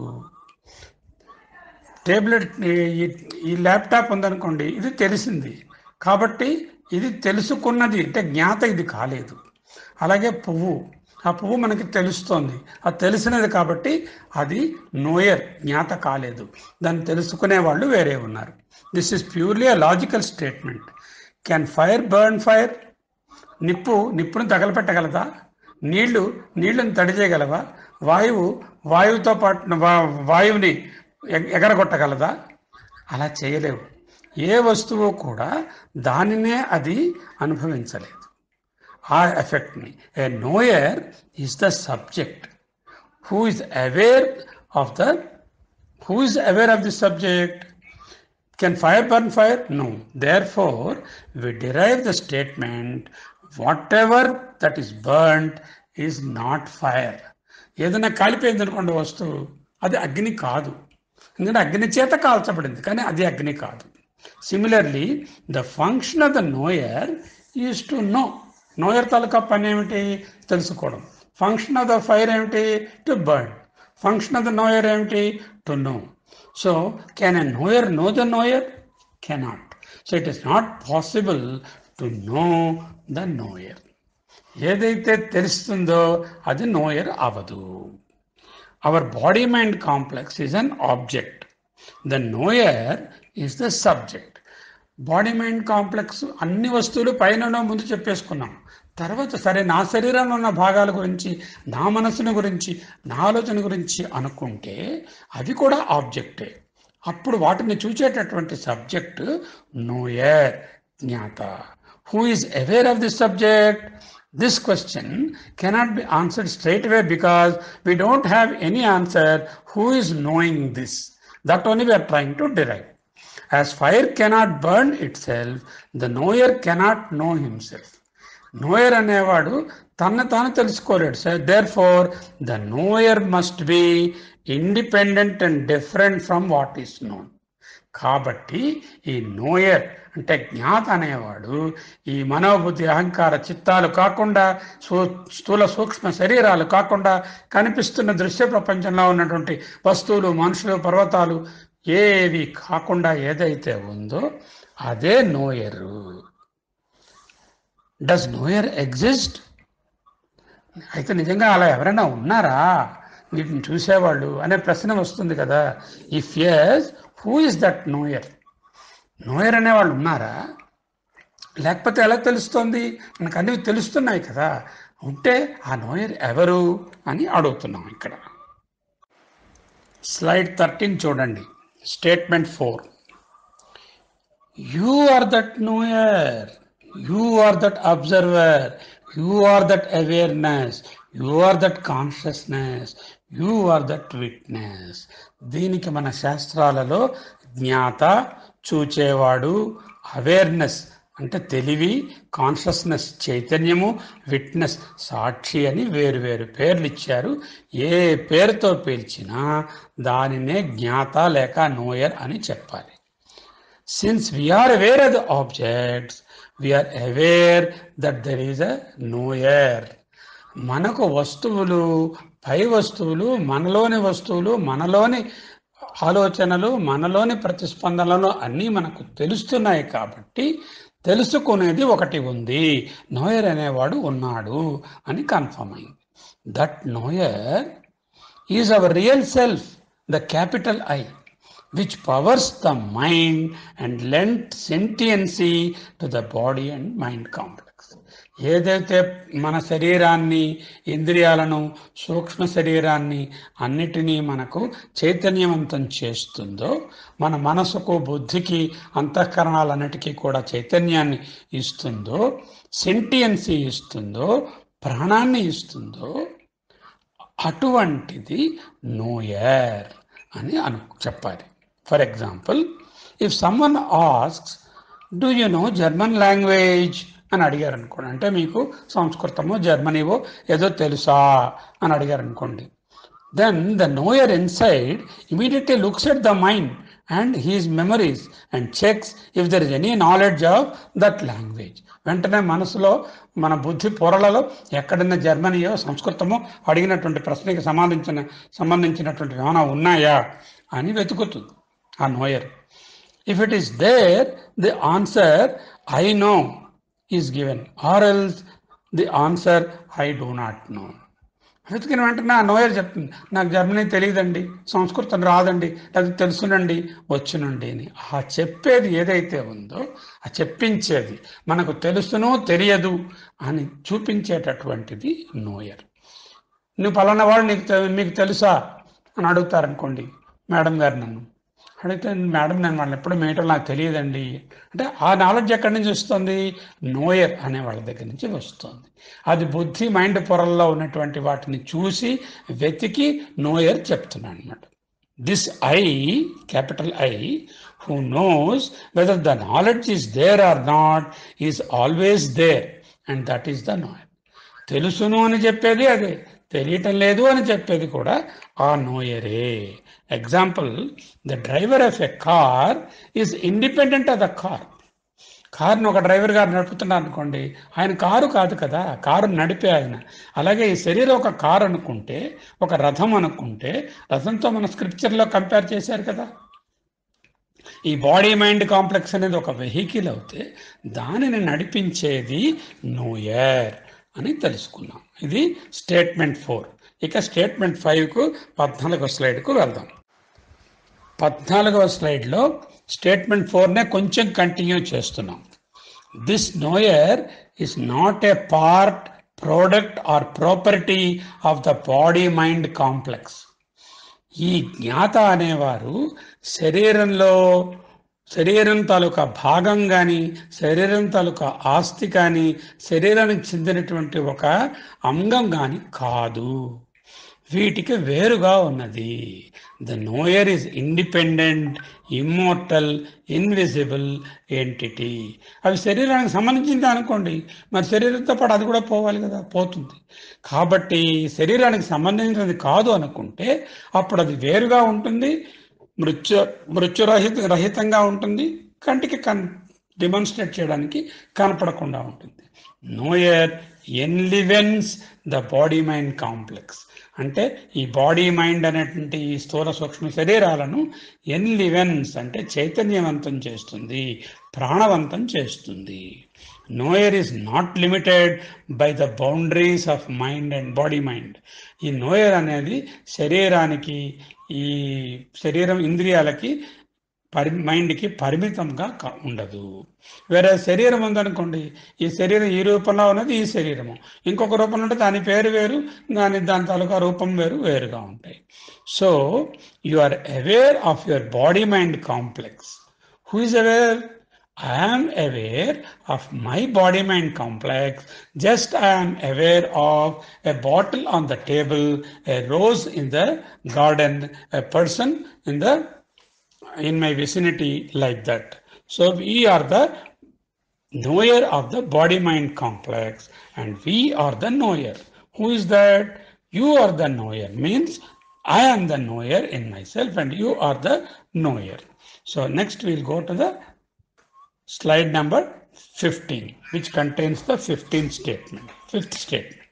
టేబ్లెట్ ఈ ల్యాప్టాప్ ఉందనుకోండి, ఇది తెలిసింది కాబట్టి ఇది తెలుసుకున్నది, అంటే జ్ఞాత ఇది కాలేదు. అలాగే పువ్వు, ఆ పువ్వు మనకి తెలుస్తోంది, అది తెలిసినది కాబట్టి అది నోయర్, జ్ఞాత కాలేదు. దాన్ని తెలుసుకునే వాళ్ళు వేరే ఉన్నారు. This is purely a logical statement. Can fire burn fire? నిప్పు నిప్పును తగలపెట్టగలదా? నీళ్లు నీళ్లను తడి చేయగలవా? వాయువు వాయువుతో పాటు వాయువుని ఎగరగొట్టగలదా? అలా చేయలేవు. ఏ వస్తువు కూడా దానినే అది అనుభవించలేదు, ఆ ఎఫెక్ట్ని. A knower is the subject who is aware of the who is aware of the subject. Can fire burn fire? No. Therefore, we derive the statement, whatever that is burnt is not fire. ఏదైనా కాలిపోయింది అనుకోండి వస్తువు, అది అగ్ని కాదు. ఎందుకంటే అగ్ని చేత కాల్చబడింది, కానీ అది అగ్ని కాదు. Similarly the function of the knower is to know. Knower తాలూకా పని ఏమిటి? తెలుసుకోవడం. ఫంక్షన్ ఆఫ్ ద ఫైర్ ఏమిటి? To burn. Function of the knower ఏమిటి? To know. So, can a knower know the knower? Cannot. So, it is not possible to know the knower. ఏదైతే తెలుస్తుందో అది knower అవదు. Our body mind complex is an object, the knower is the subject. Body mind complex అన్ని వస్తువులు పైన ముందు చెప్పేసుకున్నాం. తర్వాత సరే నా శరీరంలో ఉన్న భాగాల గురించి, నా మనసుని గురించి, నా ఆలోచన గురించి అనుకుంటే అవి కూడా ఆబ్జెక్టే. అప్పుడు వాటిని చూసేటటువంటి సబ్జెక్ట్ నోయర్, జ్ఞాత. Who is aware of this subject? This question cannot be answered straight away because we don't have any answer who is knowing this. That only we are trying to derive. As fire cannot burn itself, the knower cannot know himself. Knower అనేవాడు తన తాను తెలుసుకోలేడు. So therefore the knower must be independent and different from what is known. కాబట్టి ఈ knower అంటే జ్ఞాత అనేవాడు ఈ మనోబుద్ధి అహంకార చిత్తాలు కాకుండా, స్థూల సూక్ష్మ శరీరాలు కాకుండా, కనిపిస్తున్న దృశ్య ప్రపంచంలో ఉన్నటువంటి వస్తువులు, మనుషులు, పర్వతాలు ఏవి కాకుండా ఏదైతే ఉందో అదే నోయరు. Does knower exist? అయితే నిజంగా అలా ఎవరైనా ఉన్నారా వీటిని చూసేవాళ్ళు అనే ప్రశ్న వస్తుంది కదా. If yes, who is that knower? Knower అనేవాళ్ళు ఉన్నారా? లేకపోతే ఎలా తెలుస్తుంది? మనకు అన్నీ తెలుస్తున్నాయి కదా. ఉంటే ఆ నోయర్ ఎవరు అని అడుగుతున్నాం ఇక్కడ. స్లైడ్ థర్టీన్ చూడండి. Statement four. You are that knower, you are that observer, you are that awareness, you are that consciousness, you are that witness. దీనికి మన శాస్త్రాలలో జ్ఞాత, చూచేవాడు, అవేర్నెస్ అంటే తెలివి, కాన్షియస్నెస్ చైతన్యము, విట్నెస్ సాక్షి అని వేరు వేరు పేర్లు ఇచ్చారు. ఏ పేరుతో పిలిచినా దానినే జ్ఞాత లేక నోయర్ అని చెప్పాలి. Since we are aware of the objects, we are aware that there is a knower. మనకు వస్తువులు, పై వస్తువులు, మనలోని వస్తువులు, మనలోని ఆలోచనలు, మనలోని ప్రతిస్పందనలు అన్నీ మనకు తెలుస్తున్నాయి కాబట్టి తెలుసుకునేది ఒకటి ఉంది, నోయర్ అనేవాడు ఉన్నాడు అని కన్ఫర్మ్ అయింది. That knower is our real self, the capital I, which powers the mind and lent sentiency to the body and mind complex. ఏదైతే మన శరీరాన్ని, ఇంద్రియాలను, సూక్ష్మ శరీరాన్ని అన్నిటినీ మనకు చైతన్యవంతం చేస్తుందో, మన మనసుకు, బుద్ధికి, అంతఃకరణాలన్నిటికీ కూడా చైతన్యాన్ని ఇస్తుందో, సెంటియన్సీ ఇస్తుందో, ప్రాణాన్ని ఇస్తుందో అటువంటిది నోయర్ అని అను చెప్పాలి. For example, if someone asks do you know German language అని అడిగారు అనుకోండి, అంటే మీకు సంస్కృతమో జర్మనీవో ఏదో తెలుసా అని అడిగారు అనుకోండి, then the knower inside immediately looks at the mind and his memories and checks if there is any knowledge of that language. వెంటనే మనసులో, మన బుద్ధి పొరలలో ఎక్కడన్నా జర్మనీయో సంస్కృతమో అడిగినటువంటి ప్రశ్నకి సంబంధించిన సంబంధించినటువంటి ఏమైనా ఉన్నాయా అని వెతుకుతుంది ఆ knower. If it is there, the answer I know is given, or else the answer I do not know. వెతికిన వెంటనే ఆ నోయర్ చెప్తుంది, నాకు జర్మనీ తెలియదండి, సంస్కృతం రాదండి, అది తెలుసునండి, వచ్చునండి అని. ఆ చెప్పేది ఏదైతే ఉందో, ఆ చెప్పించేది మనకు తెలుసునో తెలియదు అని చూపించేటటువంటిది నోయర్. నువ్వు పలానా వాడు నీకు మీకు తెలుసా అని అడుగుతారనుకోండి మేడం గారు, నన్ను అడిగితే, మేడం నేను వాళ్ళని ఎప్పుడు మేటో నాకు తెలియదండి అంటే ఆ నాలెడ్జ్ ఎక్కడి నుంచి వస్తుంది? నోయర్ అనే వాళ్ళ దగ్గర నుంచి వస్తుంది. అది బుద్ధి, మైండ్ పొరల్లో ఉన్నటువంటి వాటిని చూసి వెతికి నోయర్ చెప్తున్నాను అనమాట. This I, capital I, who knows whether the knowledge is there or not, is always there, and that is the knower. తెలుసును అని చెప్పేది అదే, తెలియటం లేదు అని చెప్పేది కూడా ఆ నోయరే. Example, the driver of a car is independent of the car. కారును ఒక డ్రైవర్ గారు నడుపుతున్నారు అనుకోండి, ఆయన కారు కాదు కదా, కారు నడిపే ఆయన. అలాగే ఈ శరీరం ఒక కారు అనుకుంటే, ఒక రథం అనుకుంటే, రథంతో మన స్క్రిప్చర్లో కంపేర్ చేశారు కదా. ఈ బాడీ మైండ్ కాంప్లెక్స్ అనేది ఒక వెహికల్ అవుతే దానిని నడిపించేది నోయర్. అని తెలుసుకున్నాం. ఇది స్టేట్మెంట్ ఫోర్. ఇక స్టేట్మెంట్ ఫైవ్కు పద్నాలుగో స్లైడ్కు వెళ్దాం. పద్నాలుగవ స్లైడ్లో స్టేట్మెంట్ ఫోర్నే కొంచెం కంటిన్యూ చేస్తున్నాం. This knower is not a part, product or property of the body mind complex. ఈ జ్ఞాత అనేవారు శరీరంలో శరీరం తాలూకా భాగం కానీ, శరీరం తాలూకా ఆస్తి కానీ, శరీరానికి చెందినటువంటి ఒక అంగం కానీ కాదు. వీటికి వేరుగా ఉన్నది. The knower is independent, immortal, invisible entity. అవి శరీరానికి సంబంధించింది అనుకోండి, మరి శరీరంతో పాటు అది కూడా పోవాలి కదా, పోతుంది. కాబట్టి శరీరానికి సంబంధించినది కాదు అనుకుంటే అప్పుడు అది వేరుగా ఉంటుంది, మృత్యు మృత్యురహిత రహితంగా ఉంటుంది, కంటికి కన్ డెమాన్స్ట్రేట్ చేయడానికి కనపడకుండా ఉంటుంది. Knower enlivens the body mind complex. అంటే ఈ బాడీ మైండ్ అనేటువంటి ఈ స్థూల సూక్ష్మ శరీరాలను ఎన్లివెన్స్ అంటే చైతన్యవంతం చేస్తుంది, ప్రాణవంతం చేస్తుంది. Knower is not limited by the boundaries of mind and body mind. ఈ నోయర్ అనేది శరీరానికి, ఈ శరీరం ఇంద్రియాలకి, పరి మైండ్కి పరిమితంగా ఉండదు. వేరే శరీరం ఉందనుకోండి, ఈ శరీరం ఈ రూపంలో ఉన్నది ఈ శరీరము, ఇంకొక రూపంలో ఉంటే దాని పేరు వేరు, దాని దాని తాలూకా రూపం వేరు వేరుగా ఉంటాయి. So you are aware of your body mind complex. Who is aware? I am aware of my body mind complex, just I am aware of a bottle on the table, a rose in the garden, a person in the in my vicinity, like that. So we are the knower of the body mind complex and we are the knower. Who is that? You are the knower, means I am the knower in myself and you are the knower. So next we'll go to the slide number fifteen, which contains the fifteenth statement, fifth statement.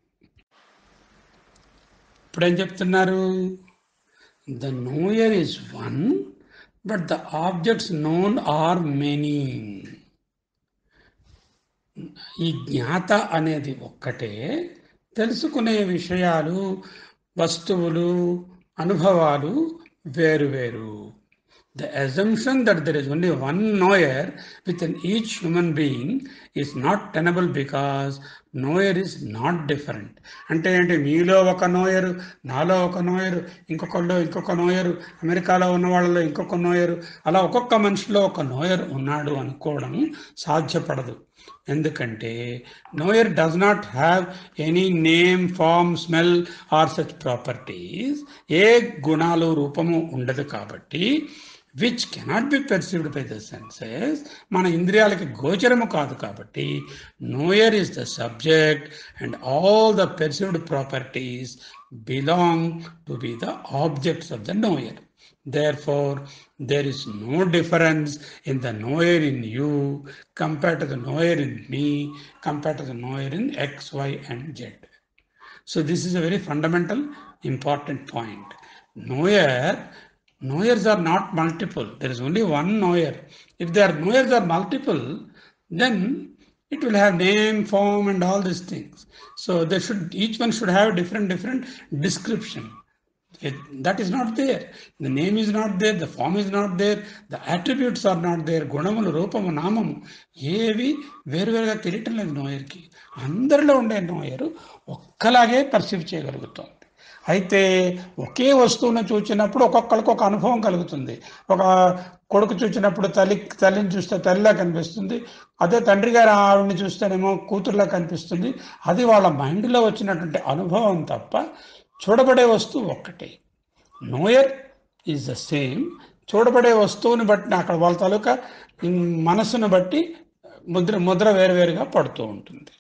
ఇప్పుడు ఏం చెప్తున్నారు? The knower is one, but the objects known are many. ఈ జ్ఞాత అనేది ఒక్కటే, తెలుసుకునే విషయాలు, వస్తువులు, అనుభవాలు వేరు వేరు. The assumption that there is only one knower within each human being is not tenable because knower is not different. అంటే ఏంటి? మీలో ఒక నోయరు, నాలో ఒక నోయరు, ఇంకొకళ్ళు ఇంకొక నోయరు, అమెరికాలో ఉన్న వాళ్ళలో ఇంకొక నోయరు, అలా ఒక్కొక్క మనిషిలో ఒక నోయర్ ఉన్నాడు అనుకోవడం సాధ్యపడదు. ఎందుకంటే knower does not have any name, form, smell or such properties. ఏ గుణాలు, రూపము ఉండదు కాబట్టి, which cannot be perceived by the senses, మన ఇంద్రియాలకి గోచరము కాదు కాబట్టి, knower is the subject and all the perceived properties belong to be the objects of the knower. Therefore there is no difference in the knower in you compared to the knower in me, compared to the knower in X, Y and Z. So this is a very fundamental important point. Knower Knowers are not multiple. There is only one knower. If their knowers are multiple, then it will have name, form and all these things. So they should, each one should have different different description. It, that is not there. The name is not there, the form is not there, the attributes are not there. గుణములు, రూపము, నామము ఏవి వేరువేరుగా తెలియటం లేదు నోయర్కి. అందరిలో ఉండే నోయరు ఒక్కలాగే పర్సీవ్ చేయగలుగుతాం. అయితే ఒకే వస్తువును చూచినప్పుడు ఒక్కొక్కరికి ఒక అనుభవం కలుగుతుంది. ఒక కొడుకు చూచినప్పుడు తల్లి తల్లిని చూస్తే తల్లిలా కనిపిస్తుంది, అదే తండ్రి గారు ఆవిడని చూస్తేనేమో కూతురులా కనిపిస్తుంది. అది వాళ్ళ మైండ్లో వచ్చినటువంటి అనుభవం తప్ప చూడబడే వస్తువు ఒక్కటే. Knower is the same. చూడబడే వస్తువుని బట్టి అక్కడ వాళ్ళ తాలూకా మనసును బట్టి ముద్ర ముద్ర వేరువేరుగా పడుతూ ఉంటుంది.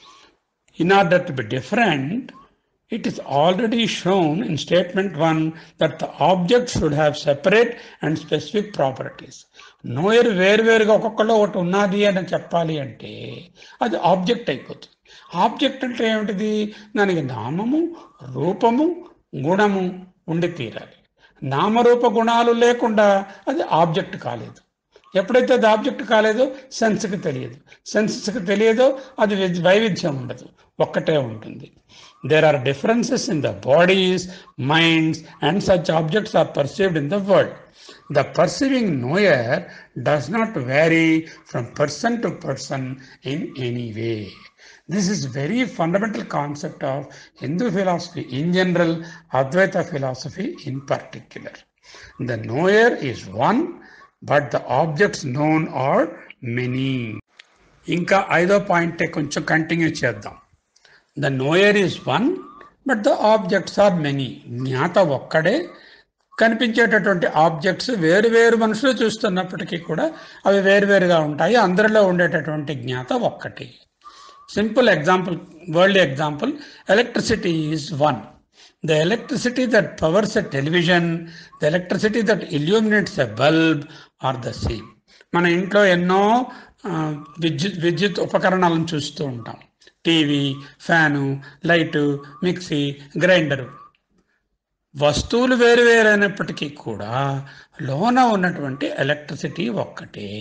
In order to be different, it is already shown in statement one that the object should have separate and specific properties. Knower వేరువేరుగా ఒక్కొక్కలో ఒకటి ఉన్నది అని చెప్పాలి అంటే అది ఆబ్జెక్ట్ అయిపోతుంది. ఆబ్జెక్ట్ అంటే ఏమిటిది? దానికి నామము, రూపము, గుణము ఉండి తీరాలి. నామరూప గుణాలు లేకుండా అది ఆబ్జెక్ట్ కాలేదు. ఎప్పుడైతే అది ఆబ్జెక్ట్ కాలేదో సెన్స్కి తెలియదు, సెన్సెస్కి తెలియదో అది వైవిధ్యం ఉండదు, ఒక్కటే ఉంటుంది. There are differences in the bodies, minds and such objects are perceived in the world. The perceiving knower does not vary from person to person in any way. This is very fundamental concept of Hindu philosophy in general, Advaita philosophy in particular. The knower is one, but the objects known are many. ఇంకా ఐదో point కొంచెం continue చేద్దాం. The knower is one, but the objects are many. జ్ఞాత ఒక్కడే, కనిపించేటటువంటి objects వేరు వేరు మనుషులు చూస్తున్నప్పటికీ కూడా అవి వేరువేరుగా ఉంటాయి. అందరిలో ఉండేటటువంటి జ్ఞాత ఒక్కటి. Simple example, world example, electricity is one. The electricity that powers a television, the electricity that illuminates a bulb are the same. మన ఇంట్లో ఎన్నో విద్యుత్ విద్యుత్ ఉపకరణాలను చూస్తూ ఉంటాం. TV, fan, light, mixie, grinder. వస్తువులు వేరు వేరైనప్పటికీ కూడా లోన ఉన్నటువంటి ఎలక్ట్రిసిటీ ఒక్కటే.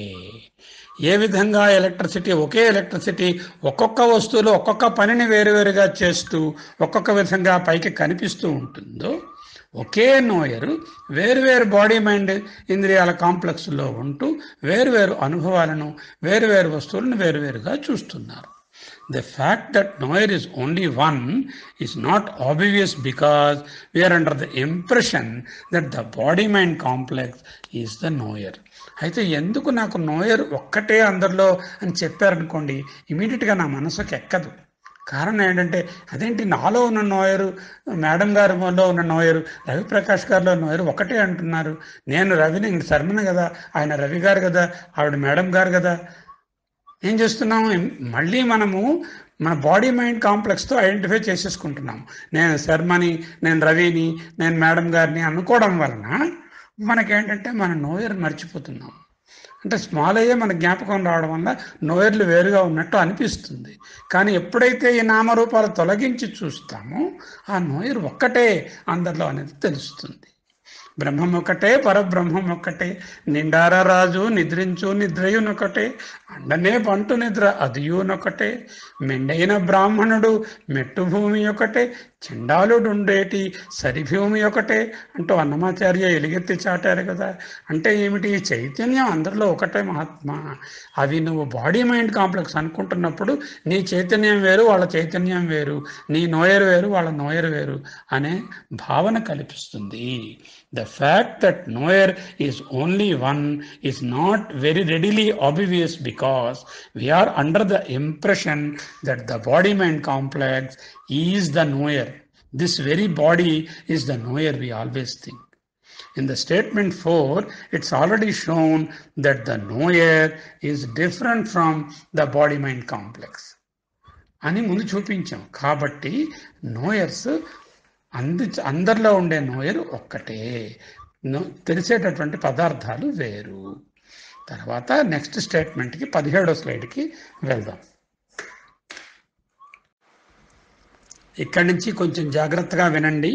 ఏ విధంగా ఎలక్ట్రిసిటీ, ఒకే ఎలక్ట్రిసిటీ ఒక్కొక్క వస్తువులో ఒక్కొక్క పనిని వేరువేరుగా చేస్తూ ఒక్కొక్క విధంగా పైకి కనిపిస్తూ ఉంటుందో, ఒకే నోయరు వేరువేరు బాడీ మైండ్ ఇంద్రియాల కాంప్లెక్స్లో ఉంటూ వేరువేరు అనుభవాలను, వేరువేరు వస్తువులను వేరువేరుగా చూస్తున్నారు. The fact that knower is only one is not obvious because we are under the impression that the body-mind complex is the knower. అయితే ఎందుకు నాకు నోయర్ ఒక్కటే అందరిలో అని చెప్పారనుకోండి, ఇమీడియట్గా నా మనసుకు ఎక్కదు. కారణం ఏంటంటే, అదేంటి నాలో ఉన్న నోయరు, మేడం గారిలో ఉన్న నోయరు, రవిప్రకాష్ గారిలో నోయరు ఒకటే అంటున్నారు. నేను రవిని, శర్మను కదా, ఆయన రవి గారు కదా, ఆవిడ మేడం గారు కదా. ఏం చేస్తున్నాము, మళ్ళీ మనము మన బాడీ మైండ్ కాంప్లెక్స్తో ఐడెంటిఫై చేసేసుకుంటున్నాము. నేను శర్మని, నేను రవిని, నేను మేడం గారిని అనుకోవడం వలన మనకేంటంటే మన నోయర్ మర్చిపోతున్నాం. అంటే స్మాల్ అయ్యే మన జ్ఞాపకం రావడం వల్ల నోయర్లు వేరుగా ఉన్నట్టు అనిపిస్తుంది. కానీ ఎప్పుడైతే ఈ నామరూపాలు తొలగించి చూస్తామో ఆ నోయర్ ఒక్కటే అందరిలో అనేది తెలుస్తుంది. బ్రహ్మం ఒకటే, పరబ్రహ్మం ఒక్కటే, నిండార రాజు నిద్రించు నిద్రయునొకటే, అండనే పంటు నిద్ర అదియునొకటే, మెండైన బ్రాహ్మణుడు మెట్టు భూమి ఒకటే, చండాలుడుండేటి సరిభూమి ఒకటే అంటూ అన్నమాచార్య ఎలుగెత్తి చాటారు కదా. అంటే ఏమిటి, చైతన్యం అందరిలో ఒకటే మహాత్మా. అవి నువ్వు బాడీ మైండ్ కాంప్లెక్స్ అనుకుంటున్నప్పుడు నీ చైతన్యం వేరు, వాళ్ళ చైతన్యం వేరు, నీ నోయర్ వేరు, వాళ్ళ నోయర్ వేరు అనే భావన కల్పిస్తుంది. The fact that knower is only one is not very readily obvious because we are under the impression that the body-mind complex is the knower. This very body is the knower, we always think. In the statement four, it's already shown that the knower is different from the body-mind complex. అని ముందు చూపించాం. కాబట్టి నోయర్స్ అంది అందరిలో ఉండే నోయరు ఒక్కటే, తెలిసేటటువంటి పదార్థాలు వేరు. తర్వాత నెక్స్ట్ స్టేట్మెంట్కి పదిహేడో స్లైడ్కి వెళ్దాం. ఇక్కడి నుంచి కొంచెం జాగ్రత్తగా వినండి.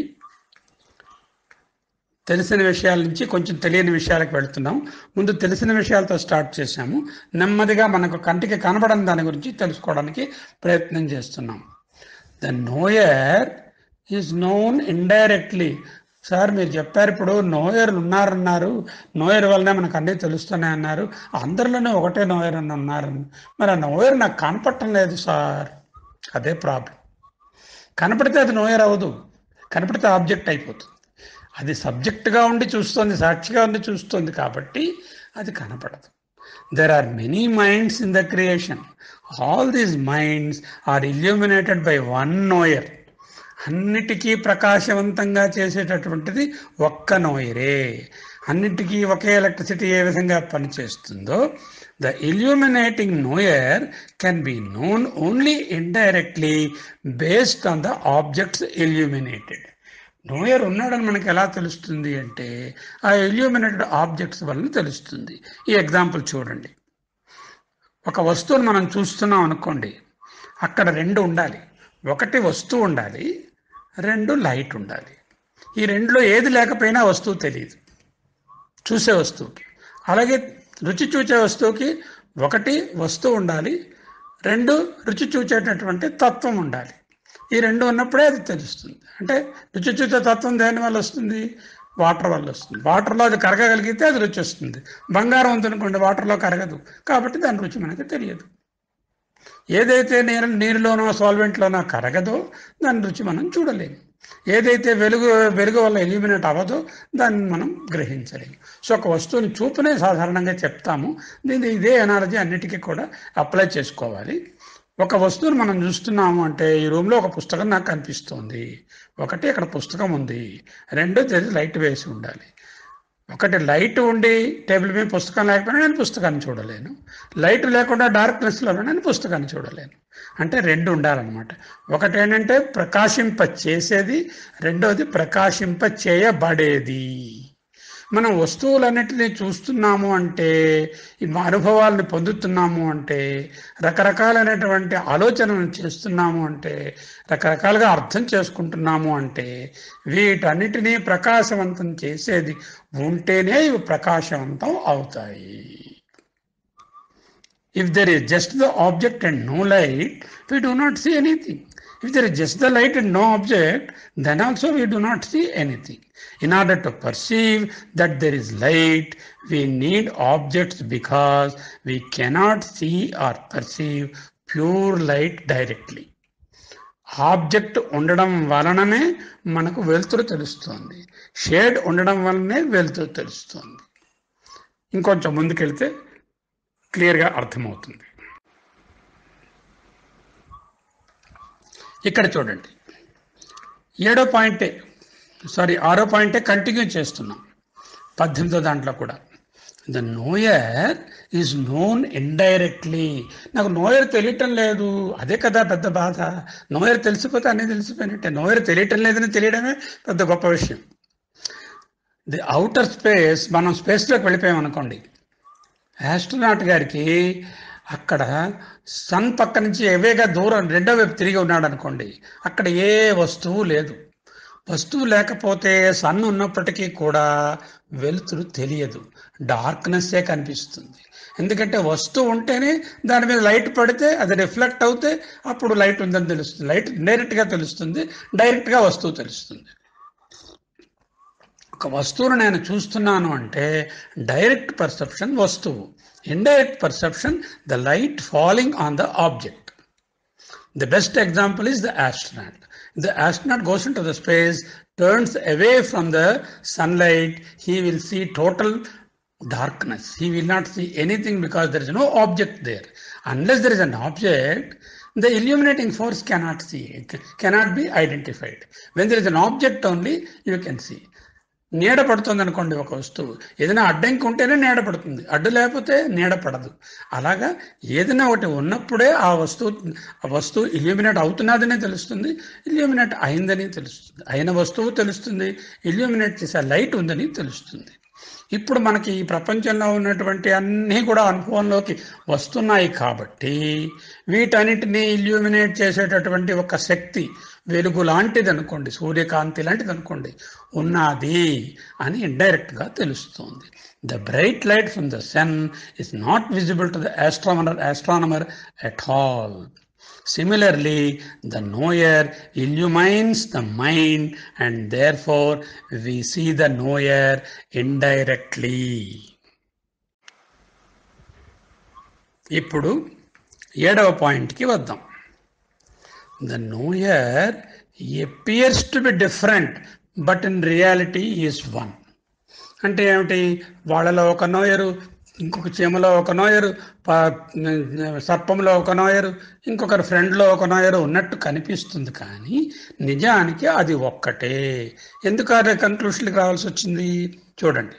తెలిసిన విషయాల నుంచి కొంచెం తెలియని విషయాలకు వెళ్తున్నాం. ముందు తెలిసిన విషయాలతో స్టార్ట్ చేశాము. నెమ్మదిగా మనకు కంటికి కనబడని దాని గురించి తెలుసుకోవడానికి ప్రయత్నం చేస్తున్నాం. The knower is known indirectly. Sir మీరు చెప్పారు, ఇప్పుడు నోయర్లు ఉన్నారన్నారు, నోయర్ వల్లనే మనకు అన్నీ తెలుస్తున్నాయి అన్నారు, అందరిలోనే ఒకటే నోయర్ అని ఉన్నారు. మరి ఆ నోయర్ నాకు కనపడటం లేదు సార్. అదే ప్రాబ్లం. కనపడితే అది నోయర్ అవ్వదు, కనపడితే ఆబ్జెక్ట్ అయిపోతుంది. అది సబ్జెక్ట్గా ఉండి చూస్తుంది, సాక్షిగా ఉండి చూస్తుంది, కాబట్టి అది కనపడదు. There are many minds in the creation. All these minds are illuminated by one knower. అన్నిటికీ ప్రకాశవంతంగా చేసేటటువంటిది ఒక్క నోయరే. అన్నిటికీ ఒకే ఎలక్ట్రిసిటీ ఏ విధంగా పనిచేస్తుందో, the illuminating knower can be known only indirectly based on the objects illuminated. Knower ఉన్నాడని మనకు ఎలా తెలుస్తుంది అంటే ఆ ఇల్యూమినేటెడ్ ఆబ్జెక్ట్స్ వల్ల తెలుస్తుంది. ఈ ఎగ్జాంపుల్ చూడండి. ఒక వస్తువును మనం చూస్తున్నాం అనుకోండి, అక్కడ రెండు ఉండాలి. ఒకటి వస్తువు ఉండాలి, రెండు లైట్ ఉండాలి. ఈ రెండులో ఏది లేకపోయినా వస్తువు తెలియదు, చూసే వస్తువుకి. అలాగే రుచి చూచే వస్తువుకి ఒకటి వస్తువు ఉండాలి, రెండు రుచి చూచేటటువంటి తత్వం ఉండాలి. ఈ రెండు ఉన్నప్పుడే అది తెలుస్తుంది. అంటే రుచి చూచే తత్వం దేని వల్ల వస్తుంది? వాటర్ వల్ల వస్తుంది. వాటర్లో అది కరగగలిగితే అది రుచి వస్తుంది. బంగారం ఉందనుకోండి, వాటర్లో కరగదు, కాబట్టి దాని రుచి మనకి తెలియదు. ఏదైతే నీరు నీరులోనో సాల్వెంట్లోనో కరగదో దాని రుచి మనం చూడలేము. ఏదైతే వెలుగు వెలుగు వల్ల ఎలిమినేట్ అవ్వదో దాన్ని మనం గ్రహించలేము. సో ఒక వస్తువుని చూపునే సాధారణంగా చెప్తాము. దీని ఇదే ఎనాలజీ అన్నిటికీ కూడా అప్లై చేసుకోవాలి. ఒక వస్తువుని మనం చూస్తున్నాము అంటే, ఈ రూమ్లో ఒక పుస్తకం నాకు కనిపిస్తుంది. ఒకటి అక్కడ పుస్తకం ఉంది, రెండు తెలిసి లైట్ వేసి ఉండాలి. ఒకటి లైట్ ఉండి టేబుల్ మీద పుస్తకం లేకపోయినా నేను పుస్తకాన్ని చూడలేను. లైట్ లేకుండా డార్క్నెస్లో నేను పుస్తకాన్ని చూడలేను. అంటే రెండు ఉండాలన్నమాట. ఒకటి ఏంటంటే ప్రకాశింప చేసేది, రెండోది ప్రకాశింప చేయబడేది. మనం వస్తువులన్నిటినీ చూస్తున్నాము అంటే, ఈ అనుభవాలను పొందుతున్నాము అంటే, రకరకాలైనటువంటి ఆలోచనలు చేస్తున్నాము అంటే, రకరకాలుగా అర్థం చేసుకుంటున్నాము అంటే, వీటన్నిటినీ ప్రకాశవంతం చేసేది ఉంటేనే ఇవి ప్రకాశవంతం అవుతాయి. If there is just the object and no light, we do not see anything. If there is just the light and no object, then also we do not see anything. In order to perceive that there is light, we need objects because we cannot see or perceive pure light directly. Object ఉండడం వలననే మనకు వెలుతురు తెలుస్తుంది, shade ఉండడం వలనే వెలుతురు తెలుస్తుంది. ఇంకొంచెం ముందుకెళ్తే క్లియర్గా అర్థమవుతుంది. ఇక్కడ చూడండి, ఏడో పాయింటే సారీ ఆరో పాయింటే కంటిన్యూ చేస్తున్నాం పద్దెనిమిదో దాంట్లో కూడా. The knower is known indirectly. నాకు నోయర్ తెలియటం లేదు, అదే కదా పెద్ద బాధ. నోయర్ తెలిసిపోతే అన్నీ తెలిసిపోయినట్టే. నోయర్ తెలియటం లేదని తెలియడమే పెద్ద గొప్ప విషయం. ది అవుటర్ స్పేస్, మనం స్పేస్లోకి వెళ్ళిపోయామనుకోండి, ఆస్ట్రోనాట్ గారికి అక్కడ సన్ పక్క నుంచి ఎవేగా దూరం రెండో వైపు తిరిగి ఉన్నాడు అనుకోండి, అక్కడ ఏ వస్తువు లేదు. వస్తువు లేకపోతే సన్ ఉన్నప్పటికీ కూడా వెలుతురు తెలియదు, డార్క్నెస్సే కనిపిస్తుంది. ఎందుకంటే వస్తువు ఉంటేనే దాని మీద లైట్ పడితే అది రిఫ్లెక్ట్ అవుతే అప్పుడు లైట్ ఉందని తెలుస్తుంది. లైట్ డైరెక్ట్గా తెలుస్తుంది, డైరెక్ట్గా వస్తువు తెలుస్తుంది. ఒక వస్తువును నేను చూస్తున్నాను అంటే డైరెక్ట్ పర్సెప్షన్ వస్తువు, indirect perception the light falling on the object. The best example is the astronaut. The astronaut goes into the space, turns away from the sunlight, he will see total darkness. He will not see anything because there is no object there. Unless there is an object, the illuminating force cannot see, it cannot be identified. When there is an object only, you can see. నీడ పడుతుంది అనుకోండి, ఒక వస్తువు ఏదైనా అడ్డంకి ఉంటేనే నీడ పడుతుంది, అడ్డు లేకపోతే నీడ పడదు. అలాగా ఏదైనా ఒకటి ఉన్నప్పుడే ఆ వస్తువు ఆ వస్తువు ఇల్యూమినేట్ అవుతున్నదనే తెలుస్తుంది, ఇల్యూమినేట్ అయిందని తెలుస్తుంది, అయిన వస్తువు తెలుస్తుంది, ఇల్యూమినేట్ చేసే లైట్ ఉందని తెలుస్తుంది. ఇప్పుడు మనకి ఈ ప్రపంచంలో ఉన్నటువంటి అన్నీ కూడా అనుభవంలోకి వస్తున్నాయి కాబట్టి వీటన్నిటినీ ఇల్యూమినేట్ చేసేటటువంటి ఒక శక్తి, వెలుగు లాంటిది అనుకోండి, సూర్యకాంతి లాంటిది అనుకోండి, ఉన్నది అని ఇండైరెక్ట్గా తెలుస్తుంది. The bright light from the sun is not visible to the astronomer astronomer at all. Similarly, the knower illumines the mind and therefore we see the knower indirectly. ఇప్పుడు ఏడవ పాయింట్కి వద్దాం. The knower appears to be different, but in reality is one. అంటే ఏమిటి? వాళ్ళలో ఒక నోయరు, ఇంకొక చీమలో ఒక నోయరు, సర్పంలో ఒక నోయరు, ఇంకొకరి ఫ్రెండ్లో ఒక నోయరు ఉన్నట్టు కనిపిస్తుంది, కానీ నిజానికి అది ఒక్కటే. ఎందుకు అదే కన్క్లూషన్కి రావాల్సి వచ్చింది? చూడండి.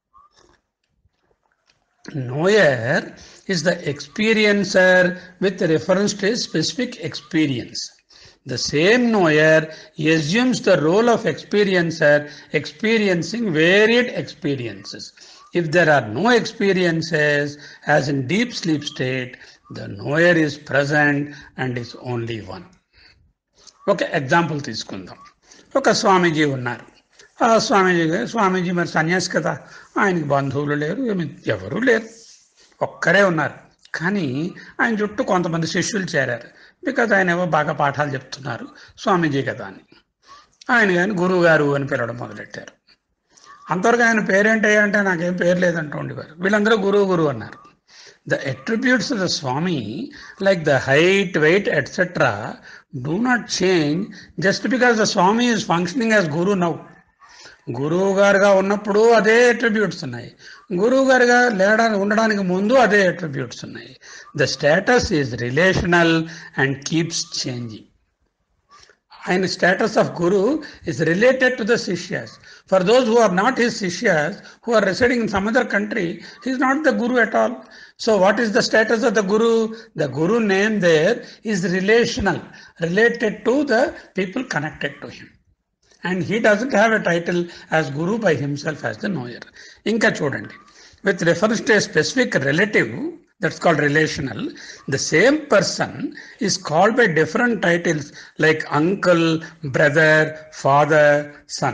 Knower is the experiencer with reference to a specific experience. The same knower assumes the role of experiencer, experiencing varied experiences. If there are no experiences, as in deep sleep state, the knower is present and is only one. Okay, example తీసుకుందాం. ఒక స్వామీజీ ఉన్నారు. ఆ స్వామీజీ స్వామీజీ మరి సన్యాసి కదా, ఆయనకి బంధువులు లేరు, ఏమి ఎవరు లేరు. ఒక్కరే ఉన్నారు. కానీ ఆయన చుట్టూ కొంతమంది శిష్యులు చేరారు. బికాజ్ ఆయన ఏవో బాగా పాఠాలు చెప్తున్నారు, స్వామీజీ కదా అని. ఆయన కానీ గురువు గారు అని పిలవడం మొదలెట్టారు. అంతవరకు ఆయన పేరేంటయ్యా అంటే నాకేం పేరు లేదంటూ ఉండేవారు. వీళ్ళందరూ గురువు గురువు అన్నారు. The attributes of the Swami, like the height, weight, et cetera, do not change just because the Swami is functioning as Guru now. గురువు గారుగా ఉన్నప్పుడు అదే అట్రిబ్యూట్స్ ఉన్నాయి, గురువు గారుగా లేడా ఉండడానికి ముందు అదే అట్రిబ్యూట్స్ ఉన్నాయి. The status is relational and keeps changing. ఆయన status of guru is related to the Sishyas. For those who are not his Sishyas, who are residing in some other country, he is not the Guru at all. So what is the status of the Guru? The Guru name there is relational, related to the people connected to him. And he doesn't have a title as Guru by himself as the knower. Inka chodandi. With reference to a specific relative, that's called relational, the same person is called by different titles like uncle, brother, father, son.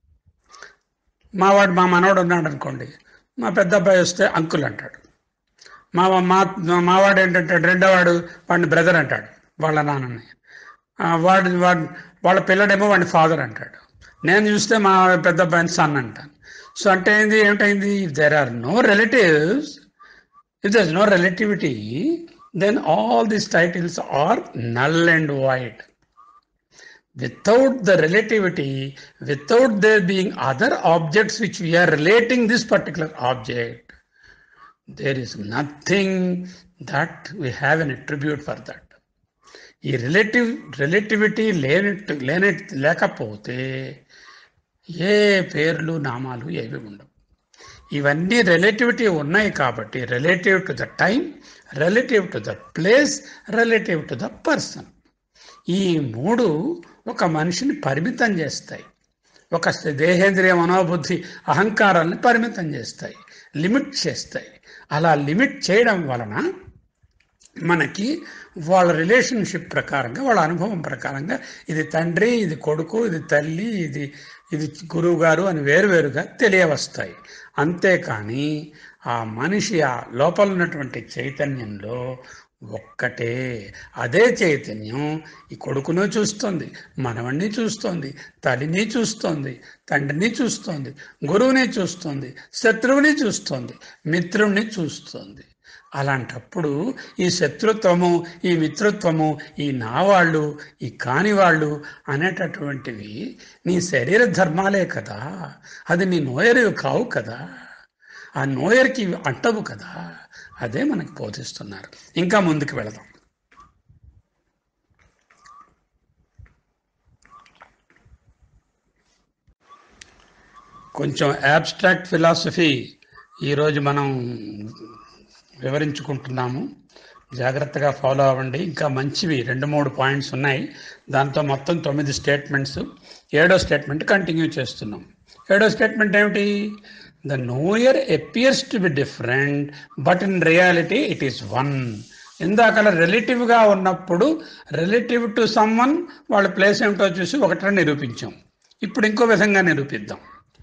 మా వాడు మా మనవాడు ఉన్నాడు అనుకోండి, మా పెద్ద అబ్బాయి వస్తే అంకుల్ అంటాడు. మా మా మావాడు ఏంటంటే రెండోవాడు వాడిని బ్రదర్ అంటాడు, వాళ్ళ నాన్నని. వాడి వాడి వాళ్ళ పిల్లడేమో వాడిని ఫాదర్ అంటాడు. నేను చూస్తే మా పెద్ద అబ్బాయిని సన్ అంటాను. సో అంటే ఏంది ఏమిటైంది? If there are no relatives, if there is no relativity, then all these titles are null and void. Without the relativity, without there being other objects which we are relating this particular object, there is nothing that we have an attribute for that. ఈ relative relativity లేని లేని లేకపోతే ఏ పేర్లు నామాలు ఏవి ఉండవు. ఇవన్నీ relativity ఉన్నాయి కాబట్టి, relative to the time, relative to the place, relative to the person, ఈ మూడు ఒక మనిషిని పరిమితం చేస్తాయి. ఒక దేహేంద్రియ మనోబుద్ధి అహంకారాన్ని పరిమితం చేస్తాయి, లిమిట్ చేస్తాయి. అలా లిమిట్ చేయడం వలన మనకి వాళ్ళ రిలేషన్షిప్ ప్రకారంగా, వాళ్ళ అనుభవం ప్రకారంగా ఇది తండ్రి, ఇది కొడుకు, ఇది తల్లి, ఇది ఇది గురువు గారు అని వేరువేరుగా తెలియవస్తాయి. అంతేకాని ఆ మనిషి ఆ లోపల ఉన్నటువంటి చైతన్యంలో ఒక్కటే. అదే చైతన్యం ఈ కొడుకును చూస్తుంది, మనవణ్ణి చూస్తుంది, తల్లిని చూస్తుంది, తండ్రిని చూస్తుంది, గురువుని చూస్తుంది, శత్రువుని చూస్తుంది, మిత్రుణ్ణి చూస్తుంది. అలాంటప్పుడు ఈ శత్రుత్వము, ఈ మిత్రుత్వము, ఈ నావాళ్ళు, ఈ కానివాళ్ళు అనేటటువంటివి నీ శరీర ధర్మాలే కదా, అది నీ నోయరు కావు కదా, ఆ నోయర్కి అంటవు కదా. అదే మనకు బోధిస్తున్నారు. ఇంకా ముందుకు వెళదాం. కొంచెం అబ్స్ట్రాక్ట్ ఫిలాసఫీ ఈరోజు మనం వివరించుకుంటున్నాము. జాగ్రత్తగా ఫాలో అవ్వండి. ఇంకా మంచివి రెండు మూడు పాయింట్స్ ఉన్నాయి. దాంతో మొత్తం తొమ్మిది స్టేట్మెంట్స్. ఏడో స్టేట్మెంట్ కంటిన్యూ చేస్తున్నాం. ఏడో స్టేట్మెంట్ ఏమిటి? The knower appears to be different but in reality it is one. ఇందాకలా రిలేటివ్గా ఉన్నప్పుడు రిలేటివ్ టు సమ్వన్ వాళ్ళ ప్లేస్ ఏమిటో చూసి ఒకటే నిరూపించాం. ఇప్పుడు ఇంకో విధంగా నిరూపిద్దాం.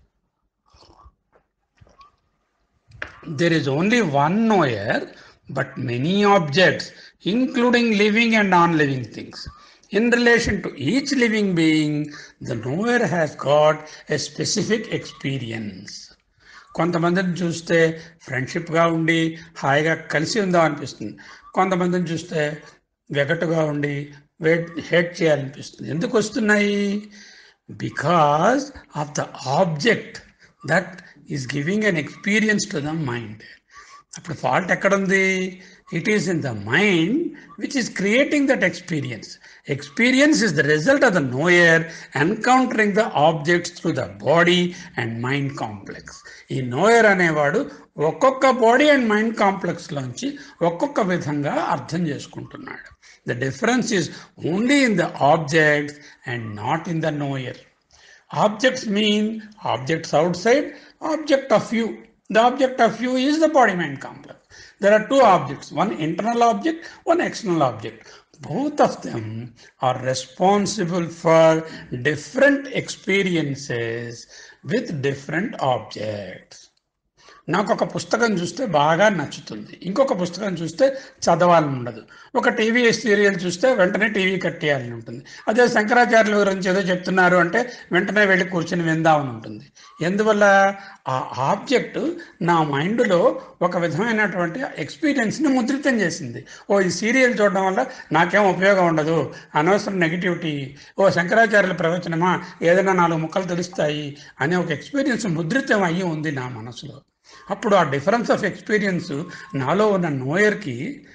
There is only one knower, but many objects, including living and non-living things. In relation to each living being, the knower has got a specific experience. కొంతమందిని చూస్తే ఫ్రెండ్షిప్గా ఉండి హాయిగా కలిసి ఉందాం అనిపిస్తుంది. కొంతమందిని చూస్తే వెగటుగా ఉండి వెయిట్ హేట్ చేయాలనిపిస్తుంది. ఎందుకు వస్తున్నాయి? Because of the object that is giving an experience to the mind. అప్పుడు ఫాల్ట్ ఎక్కడుంది? It is in the mind which is creating that experience. Experience is the result of the knower encountering the objects through the body and mind complex. ఈ knower అనేవాడు ఒక్కొక్క body and mind కాంప్లెక్స్లోంచి ఒక్కొక్క విధంగా అర్థం చేసుకుంటున్నాడు. The difference is only in the objects and not in the knower. Objects mean objects outside, object of view. The object of view is the body-mind complex. There are two objects, one internal object, one external object. Both of them are responsible for different experiences with different objects. నాకు ఒక పుస్తకం చూస్తే బాగా నచ్చుతుంది, ఇంకొక పుస్తకం చూస్తే చదవాలని ఉండదు. ఒక టీవీ సీరియల్ చూస్తే వెంటనే టీవీ కట్టేయాలని ఉంటుంది. అదే శంకరాచార్యుల గురించి ఏదో చెప్తున్నారు అంటే వెంటనే వెళ్ళి కూర్చొని విందామని ఉంటుంది. ఎందువల్ల? ఆ ఆబ్జెక్ట్ నా మైండ్లో ఒక విధమైనటువంటి ఎక్స్పీరియన్స్ని ముద్రితం చేసింది. ఓ ఈ సీరియల్ చూడడం వల్ల నాకేం ఉపయోగం ఉండదు, అనవసరం నెగిటివిటీ, ఓ శంకరాచార్యుల ప్రవచనమా, ఏదైనా నాలుగు ముక్కలు తెలుస్తాయి అనే ఒక ఎక్స్పీరియన్స్ ముద్రితం అయ్యి ఉంది నా మనసులో. అప్పుడు ఆ డిఫరెన్స్ ఆఫ్ ఎక్స్పీరియన్స్ నాలో ఉన్న నోయర్కి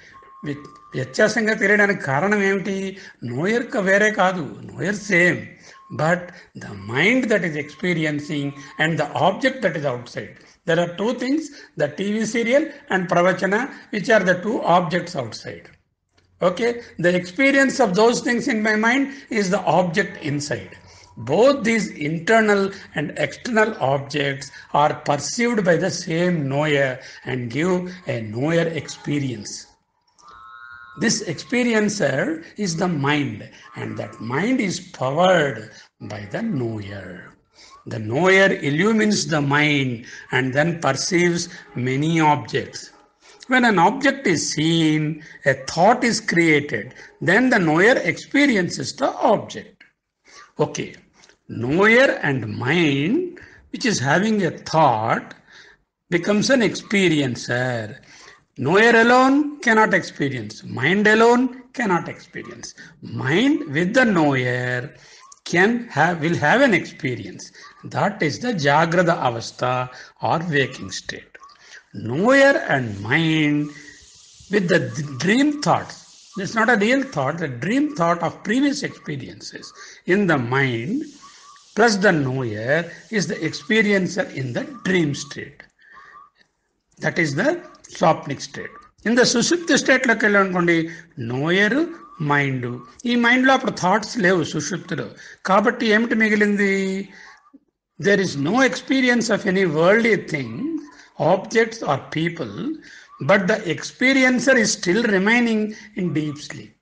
వ్యత్యాసంగా తెలియడానికి కారణం ఏమిటి? నోయర్కి వేరే కాదు, knower same, but the mind that is experiencing and the object that is outside. There are two things, the T V serial and pravachana, which are the two objects outside. Okay, the experience of those things in my mind is the object inside. Both these internal and external objects are perceived by the same knower and give a knower experience. This experiencer is the mind, and that mind is powered by the knower. The knower illumines the mind and then perceives many objects. When an object is seen, a thought is created. Then the knower experiences the object. Okay, knower and mind, which is having a thought, becomes an experiencer. Knower alone cannot experience. Mind alone cannot experience. Mind with the knower can have, will have an experience. That is the Jagrada Avastha or waking state. Knower and mind with the dream thoughts. It's not a real thought, the dream thought of previous experiences in the mind plus the knower is the experiencer in the dream state. That is the swapnic state. In the sushupti state లోకి వెళ్ళనుకోండి, knower mind, ఈ మైండ్లో అప్పుడు thoughts లేవు సుషుప్తిలో, కాబట్టి ఏమిటి మిగిలింది? There is no experience of any worldly thing, objects or people, but the experiencer is still remaining in deep sleep.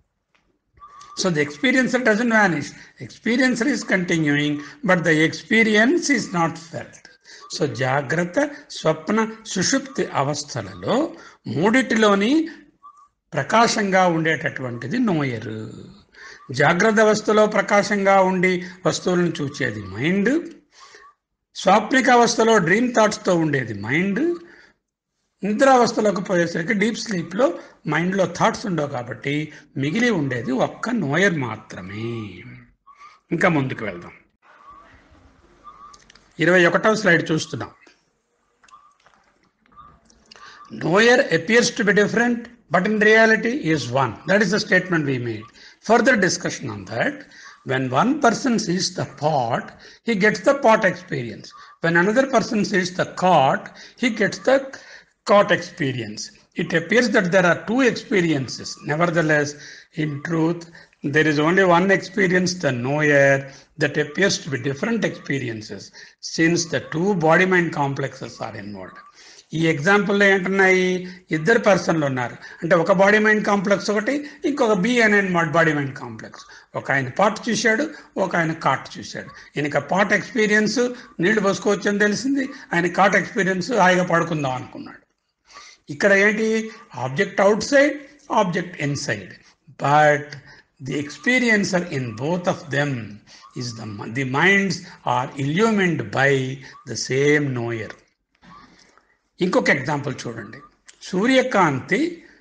So the experiencer doesn't vanish. Experiencer is continuing, but the experience is not felt. So జాగ్రత్త, స్వప్న, సుషుప్తి అవస్థలలో మూడిటిలోని ప్రకాశంగా ఉండేటటువంటిది నోయరు. జాగ్రత్త అవస్థలో ప్రకాశంగా ఉండి వస్తువులను చూచేది mind, Swapnika అవస్థలో dream థాట్స్తో ఉండేది mind, నిద్రావస్థలోకి పోయేసరికి డీప్ స్లీప్లో మైండ్లో థాట్స్ ఉండవు, కాబట్టి మిగిలి ఉండేది ఒక్క నోయర్ మాత్రమే. ఇంకా ముందుకు వెళ్దాం. ఇరవై ఒకటవ స్లైడ్ చూస్తున్నాం. Knower appears to be different, but in reality is one. That is the statement we made. Further discussion on that. When one person sees the pot, he gets the pot experience. When another person sees the cot, he gets the cot experience. It appears that there are two experiences. Nevertheless, in truth, there is only one experience, the knower, that appears to be different experiences, since the two body-mind complexes are involved. ఈ ఎగ్జాంపుల్లో ఏంటున్నాయి? ఇద్దరు పర్సన్లు ఉన్నారు అంటే ఒక body mind complex ఒకటి, ఇంకొక B అనే body mind complex. ఒక ఆయన పాట్ చూశాడు, ఒక ఆయన కాట్ చూశాడు. ఈయనకి పాట్ ఎక్స్పీరియన్స్ నీళ్లు పోసుకోవచ్చు అని తెలిసింది, ఆయన కాట్ ఎక్స్పీరియన్స్ హాయిగా పడుకుందాం అనుకున్నాడు. ఇక్కడ ఏంటి? Object outside, object inside, but the experiencer in both of them is the, the minds are illumined by the same knower. ఇంకొక ఎగ్జాంపుల్ చూడండి. సూర్యకాంతి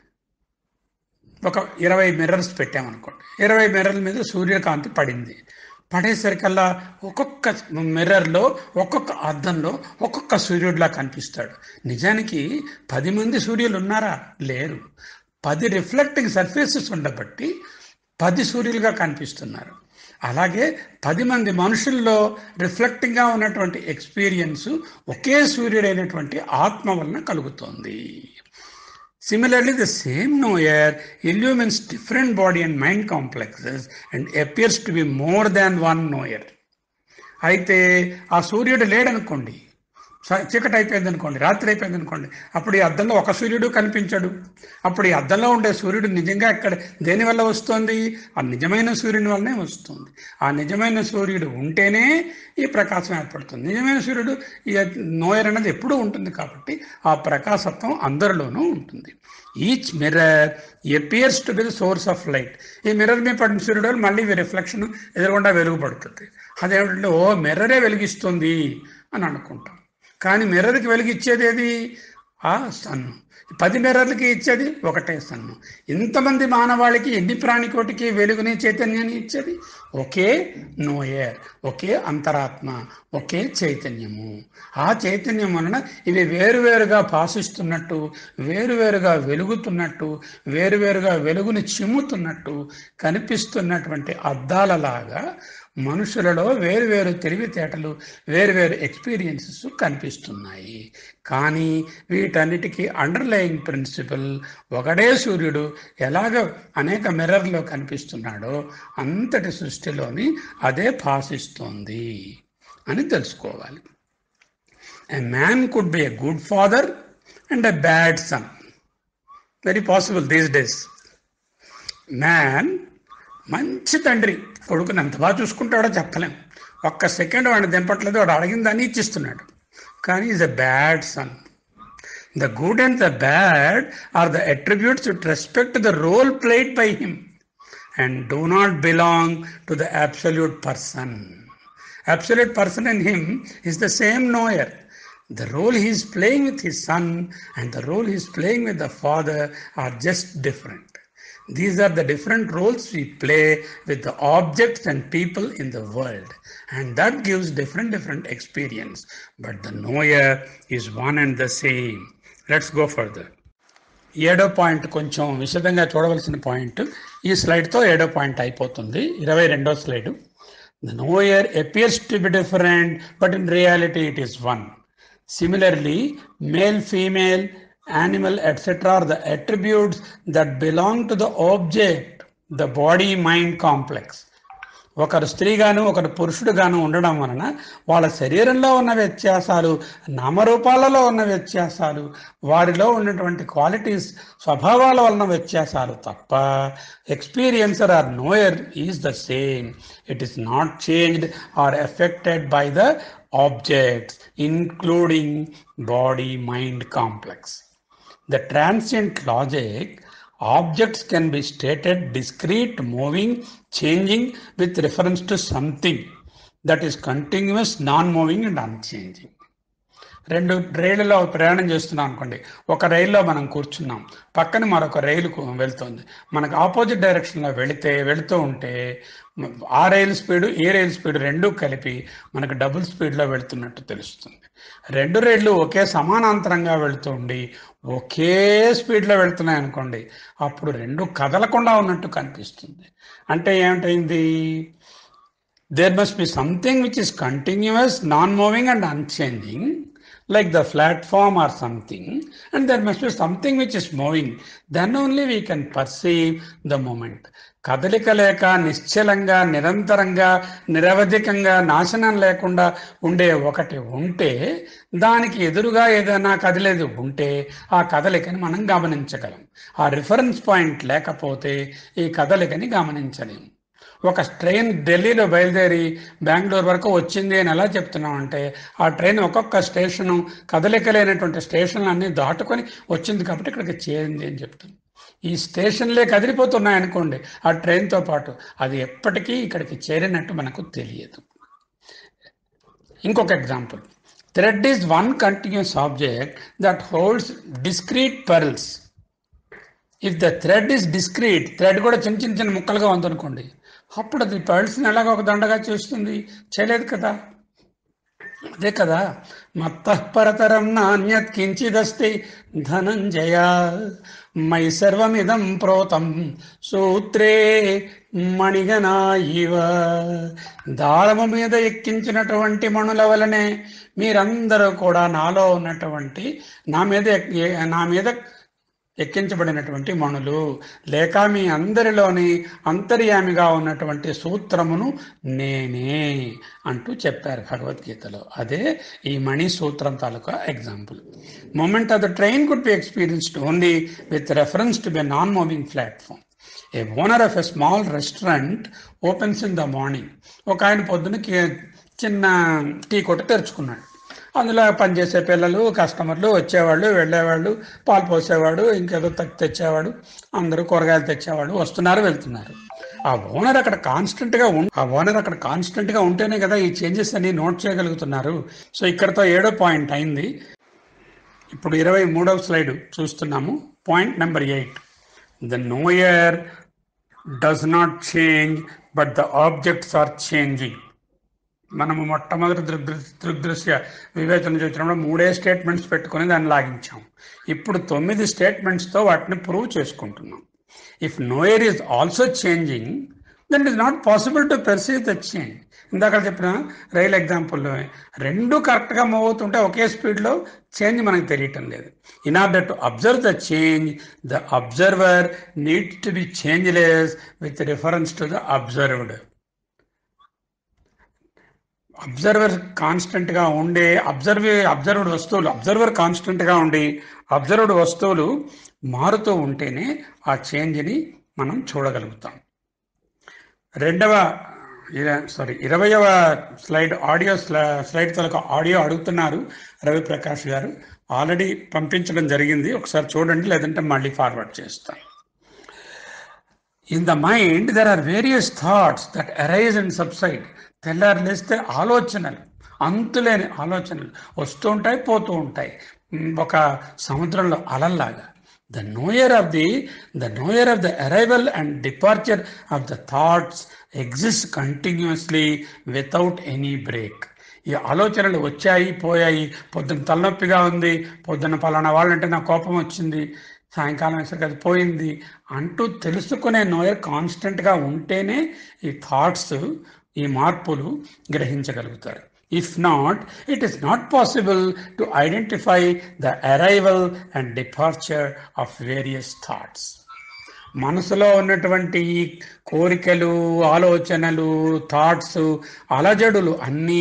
ఒక ఇరవై మిర్రర్స్ పెట్టామనుకోండి, ఇరవై మిర్రర్ల మీద సూర్యకాంతి పడింది. పడేసరికల్లా ఒక్కొక్క మిర్రర్లో ఒక్కొక్క అద్దంలో ఒక్కొక్క సూర్యుడిలా కనిపిస్తాడు. నిజానికి పది మంది సూర్యులు ఉన్నారా? లేరు. పది రిఫ్లెక్టింగ్ సర్ఫేసెస్ ఉండబట్టి పది సూర్యులుగా కనిపిస్తున్నారు. అలాగే పది మంది మనుషుల్లో రిఫ్లెక్టింగ్గా ఉన్నటువంటి ఎక్స్పీరియన్స్ ఒకే సూర్యుడైనటువంటి ఆత్మ వలన కలుగుతోంది. Similarly, the same knower illumines different body and mind complexes and appears to be more than one knower. అయితే ఆ సూర్యుడు లేడనుకోండి, చీకటి అయిపోయింది అనుకోండి, రాత్రి అయిపోయింది అనుకోండి, అప్పుడు ఈ అద్దంలో ఒక సూర్యుడు కనిపించడు. అప్పుడు ఈ అద్దంలో ఉండే సూర్యుడు నిజంగా ఇక్కడ దేనివల్ల వస్తుంది? ఆ నిజమైన సూర్యుని వల్లనే వస్తుంది. ఆ నిజమైన సూర్యుడు ఉంటేనే ఈ ప్రకాశం ఏర్పడుతుంది. నిజమైన సూర్యుడు ఈ నోయర్ అనేది ఎప్పుడూ ఉంటుంది కాబట్టి ఆ ప్రకాశత్వం అందరిలోనూ ఉంటుంది. Each mirror appears to be the source of light. ఈ మిర్రర్ మీద పడిన సూర్యుడు మళ్ళీ రిఫ్లెక్షన్ ఎదురుగుండా వెలుగు పడుతుంది. అదేమిటంటే ఓ మిర్రరే వెలిగిస్తుంది అని అనుకుంటాం. కానీ మిర్రర్కి వెలిగిచ్చేది ఏది? ఆ సన్ను. పది మిర్రర్లకి ఇచ్చేది ఒకటే సన్ను. ఇంతమంది మానవాళికి, ఎన్ని ప్రాణికోటికి వెలుగుని చైతన్యాన్ని ఇచ్చేది ఒకే నోయర్, ఒకే అంతరాత్మ, ఒకే చైతన్యము. ఆ చైతన్యం వలన ఇవి వేరువేరుగా భాషిస్తున్నట్టు, వేరువేరుగా వెలుగుతున్నట్టు, వేరువేరుగా వెలుగుని చిమ్ముతున్నట్టు కనిపిస్తున్నటువంటి అద్దాలలాగా మనుషులలో వేరువేరు తెలివితేటలు, వేరువేరు ఎక్స్పీరియన్సెస్ కనిపిస్తున్నాయి. కానీ వీటన్నిటికీ అండర్లయింగ్ ప్రిన్సిపల్ ఒకడే సూర్యుడు ఎలాగ అనేక మిర్రర్లో కనిపిస్తున్నాడో అంతటి సృష్టిలోని అదే భాషిస్తోంది అని తెలుసుకోవాలి. A man could be a good father and a bad son. Very possible these days. Man మంచి తండ్రి, కొడుకుని ఎంత బాగా చూసుకుంటాడో చెప్పలేం. ఒక్క సెకండ్ వాడిని దింపట్లేదు, వాడు అడిగిన దాన్ని ఇచ్చిస్తున్నాడు. కానీ is a bad son. The good and the bad are the attributes with respect to the role played by him and do not belong to the absolute person. Absolute person in him is the same knower. The role he is playing with his son and the role he is playing with the father are just different. These are the different roles we play with the objects and people in the world, and that gives different different experience, but the knower is one and the same. Let's go further. ఏడో point కొంచెం విశదంగా చూడవలసిన point. ఈ స్లైడ్తో ఏడో point అయిపోతుంది. ఇరవై రెండో slide. The knower appears to be different, but in reality it is one. Similarly, male, female, animal, et cetera are the attributes that belong to the object, the body-mind complex. ఒకరు స్త్రీగాను ఒకరు పురుషుడుగాను ఉండడం వలన వాళ్ళ శరీరంలో ఉన్న వ్యత్యాసాలు, నామరూపాలలో ఉన్న వ్యత్యాసాలు, వారిలో ఉన్నటువంటి క్వాలిటీస్, స్వభావాల వలన వ్యత్యాసాలు తప్ప experiencer or knower is the same. It is not changed or affected by the objects including body mind complex. The transient logic, objects can be stated discrete, moving, changing with reference to something that is continuous, non-moving and unchanging. రెండు రైళ్లలో ప్రయాణం చేస్తున్నాం అనుకోండి. ఒక రైల్లో మనం కూర్చున్నాం, పక్కన మరొక రైలు వెళ్తుంది. మనకు ఆపోజిట్ డైరెక్షన్లో వెళితే వెళుతూ ఉంటే ఆ రైలు స్పీడు ఈ రైలు స్పీడు రెండూ కలిపి మనకు డబుల్ స్పీడ్లో వెళుతున్నట్టు తెలుస్తుంది. రెండు రైళ్లు ఒకే సమానాంతరంగా వెళుతూ ఉండి ఒకే స్పీడ్లో వెళుతున్నాయి అనుకోండి, అప్పుడు రెండు కదలకుండా ఉన్నట్టు కనిపిస్తుంది. అంటే ఏమిటైంది? There must be something which is continuous, non moving and unchanging, like the platform or something, and there must be something which is moving. Then only we can perceive the moment. కదలిక లేక నిశ్చలంగా నిరంతరంగా నిరవధికంగా నాశనం లేకుండా ఉండే ఒకటి ఉంటే, దానికి ఎదురుగా ఏదైనా కదిలేది ఉంటే ఆ కదలికని మనం గమనించగలం. ఆ రిఫరెన్స్ పాయింట్ లేకపోతే ఈ కదలికని గమనించలేము. ఒక ట్రైన్ ఢిల్లీలో బయలుదేరి బెంగళూరు వరకు వచ్చింది అని ఎలా చెప్తున్నామంటే, ఆ ట్రైన్ ఒక్కొక్క స్టేషను కదలికలేనటువంటి స్టేషన్లన్నీ దాటుకొని వచ్చింది కాబట్టి ఇక్కడికి చేరింది అని చెప్తుంది. ఈ స్టేషన్లే కదిలిపోతున్నాయి అనుకోండి ఆ ట్రైన్తో పాటు, అది ఎప్పటికీ ఇక్కడికి చేరినట్టు మనకు తెలియదు. ఇంకొక example. Thread is one continuous object that holds discrete pearls. If the thread is discrete, thread కూడా చిన్న చిన్న చిన్న ముక్కలుగా ఉందనుకోండి, అప్పుడు అది పర్ల్స్ని ఎలాగ ఒక దండగా చేస్తుంది? చేయలేదు కదా. అదే కదా, మత్తఃపరతరం నాన్యత్ కించిదస్తి ధనంజయ మై సర్వమిదం ప్రోతం సూత్రే మణిగనా ఇవ. దారము మీద ఎక్కించినటువంటి మణుల వలనే మీరందరూ కూడా నాలో ఉన్నటువంటి నా మీద నా మీద ఎక్కించబడినటువంటి మణులు, లేక మీ అందరిలోని అంతర్యామిగా ఉన్నటువంటి సూత్రమును నేనే అంటూ చెప్పారు భగవద్గీతలో. అదే ఈ మణి సూత్రం తాలూకా example. Moment of the train could be experienced only with reference to be non moving platform. A owner of a small restaurant opens in the morning. ఒక ఆయన పొద్దున చిన్న టీ కొట్టు తెరుచుకున్నాడు. అందులో పనిచేసే పిల్లలు, కస్టమర్లు వచ్చేవాళ్ళు, వెళ్ళేవాళ్ళు, పాలు పోసేవాడు, ఇంకేదో తెచ్చేవాడు, అందరూ కూరగాయలు తెచ్చేవాళ్ళు వస్తున్నారు, వెళ్తున్నారు. ఆ ఓనర్ అక్కడ కాన్స్టెంట్గా ఉం ఆ ఓనర్ అక్కడ కాన్స్టెంట్గా ఉంటేనే కదా ఈ చేంజెస్ అన్ని నోట్ చేయగలుగుతున్నారు. సో ఇక్కడతో ఏడో పాయింట్ అయింది. ఇప్పుడు ఇరవై మూడవ స్లైడ్ చూస్తున్నాము. Point number eight. The knower does not change but the objects are changing. మనము మొట్టమొదటి దృగ్ దృగ్దృశ్య వివేచన చూసినప్పుడు మూడే స్టేట్మెంట్స్ పెట్టుకొని దాన్ని లాగించాం. ఇప్పుడు తొమ్మిది స్టేట్మెంట్స్తో వాటిని ప్రూవ్ చేసుకుంటున్నాం. If knower is also changing then it is not possible to perceive the change. ఇందాక చెప్పిన రైల్ ఎగ్జాంపుల్లో రెండు కరెక్ట్గా మూవ్ అవుతుంటే ఒకే స్పీడ్లో చేంజ్ మనకు తెలియటం లేదు. In order to observe the change the observer needs to be changeless with reference to the observed. Observer కాన్స్టెంట్గా ఉండే అబ్జర్వ్ అబ్జర్వ్డ్ వస్తువులు అబ్జర్వర్ కాన్స్టెంట్గా ఉండి అబ్జర్వ్డ్ వస్తువులు మారుతూ ఉంటేనే ఆ చేంజ్ని మనం చూడగలుగుతాం. రెండవ సారీ ఇరవయవ స్లైడ్ ఆడియో స్లైడ్ తలక ఆడియో అడుగుతున్నారు రవి ప్రకాష్ గారు. ఆల్రెడీ పంపించడం జరిగింది, ఒకసారి చూడండి, లేదంటే మళ్ళీ ఫార్వర్డ్ చేస్తాను. In the mind there are various thoughts that arise and subside. తెల్లారు లేస్తే ఆలోచనలు, అంతులేని ఆలోచనలు వస్తూ ఉంటాయి, పోతూ ఉంటాయి, ఒక సముద్రంలో అలల్లాగా. The knower of the the knower of the arrival and departure of the thoughts exist continuously without any break. ఈ ఆలోచనలు వచ్చాయి, పోయాయి. పొద్దున్న తలనొప్పిగా ఉంది, పొద్దున్న పలానా వాళ్ళంటే నాకు కోపం వచ్చింది, సాయంకాలం వేసరికి అది పోయింది అంటూ తెలుసుకునే నోయర్ కాన్స్టెంట్గా ఉంటేనే ఈ థాట్స్, ఈ మార్పులు గ్రహించగలుగుతారు. If not, it is not possible to identify the arrival and departure of various thoughts. మనసులో ఉన్నటువంటి కోరికలు, ఆలోచనలు, థాట్స్, అలజడులు అన్నీ,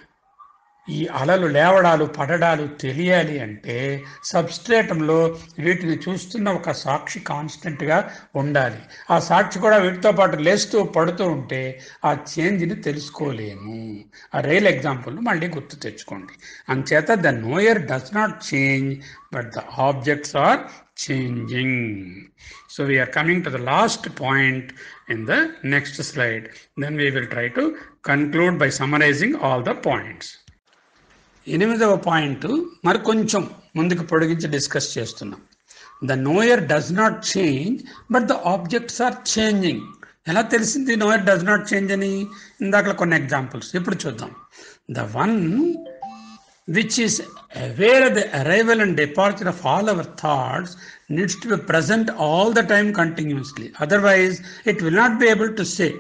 ఈ అలలు లేవడాలు పడడాలు తెలియాలి అంటే సబ్స్ట్రేటంలో వీటిని చూస్తున్న ఒక సాక్షి కాన్స్టెంట్గా ఉండాలి. ఆ సాక్షి కూడా వీటితో పాటు లేస్తూ పడుతూ ఉంటే ఆ చేంజ్ని తెలుసుకోలేము. ఆ రైల్ ఎగ్జాంపుల్ మళ్ళీ గుర్తు తెచ్చుకోండి. అంచేత the knower does not change but the objects are changing. So we are coming to the last point in the next slide. Then we will try to conclude by summarizing all the points. ఎనిమిదవ point మరి కొంచెం ముందుకు పొడిగించి discuss చేస్తున్నాం. The knower does not change but the objects are changing. ఎలా తెలిసింది knower does not change అని? ఇందాక కొన్ని ఎగ్జాంపుల్స్ ఇప్పుడు చూద్దాం. The one which is aware of the arrival and departure of all our thoughts needs to be present all the time continuously. Otherwise, it will not be able to say,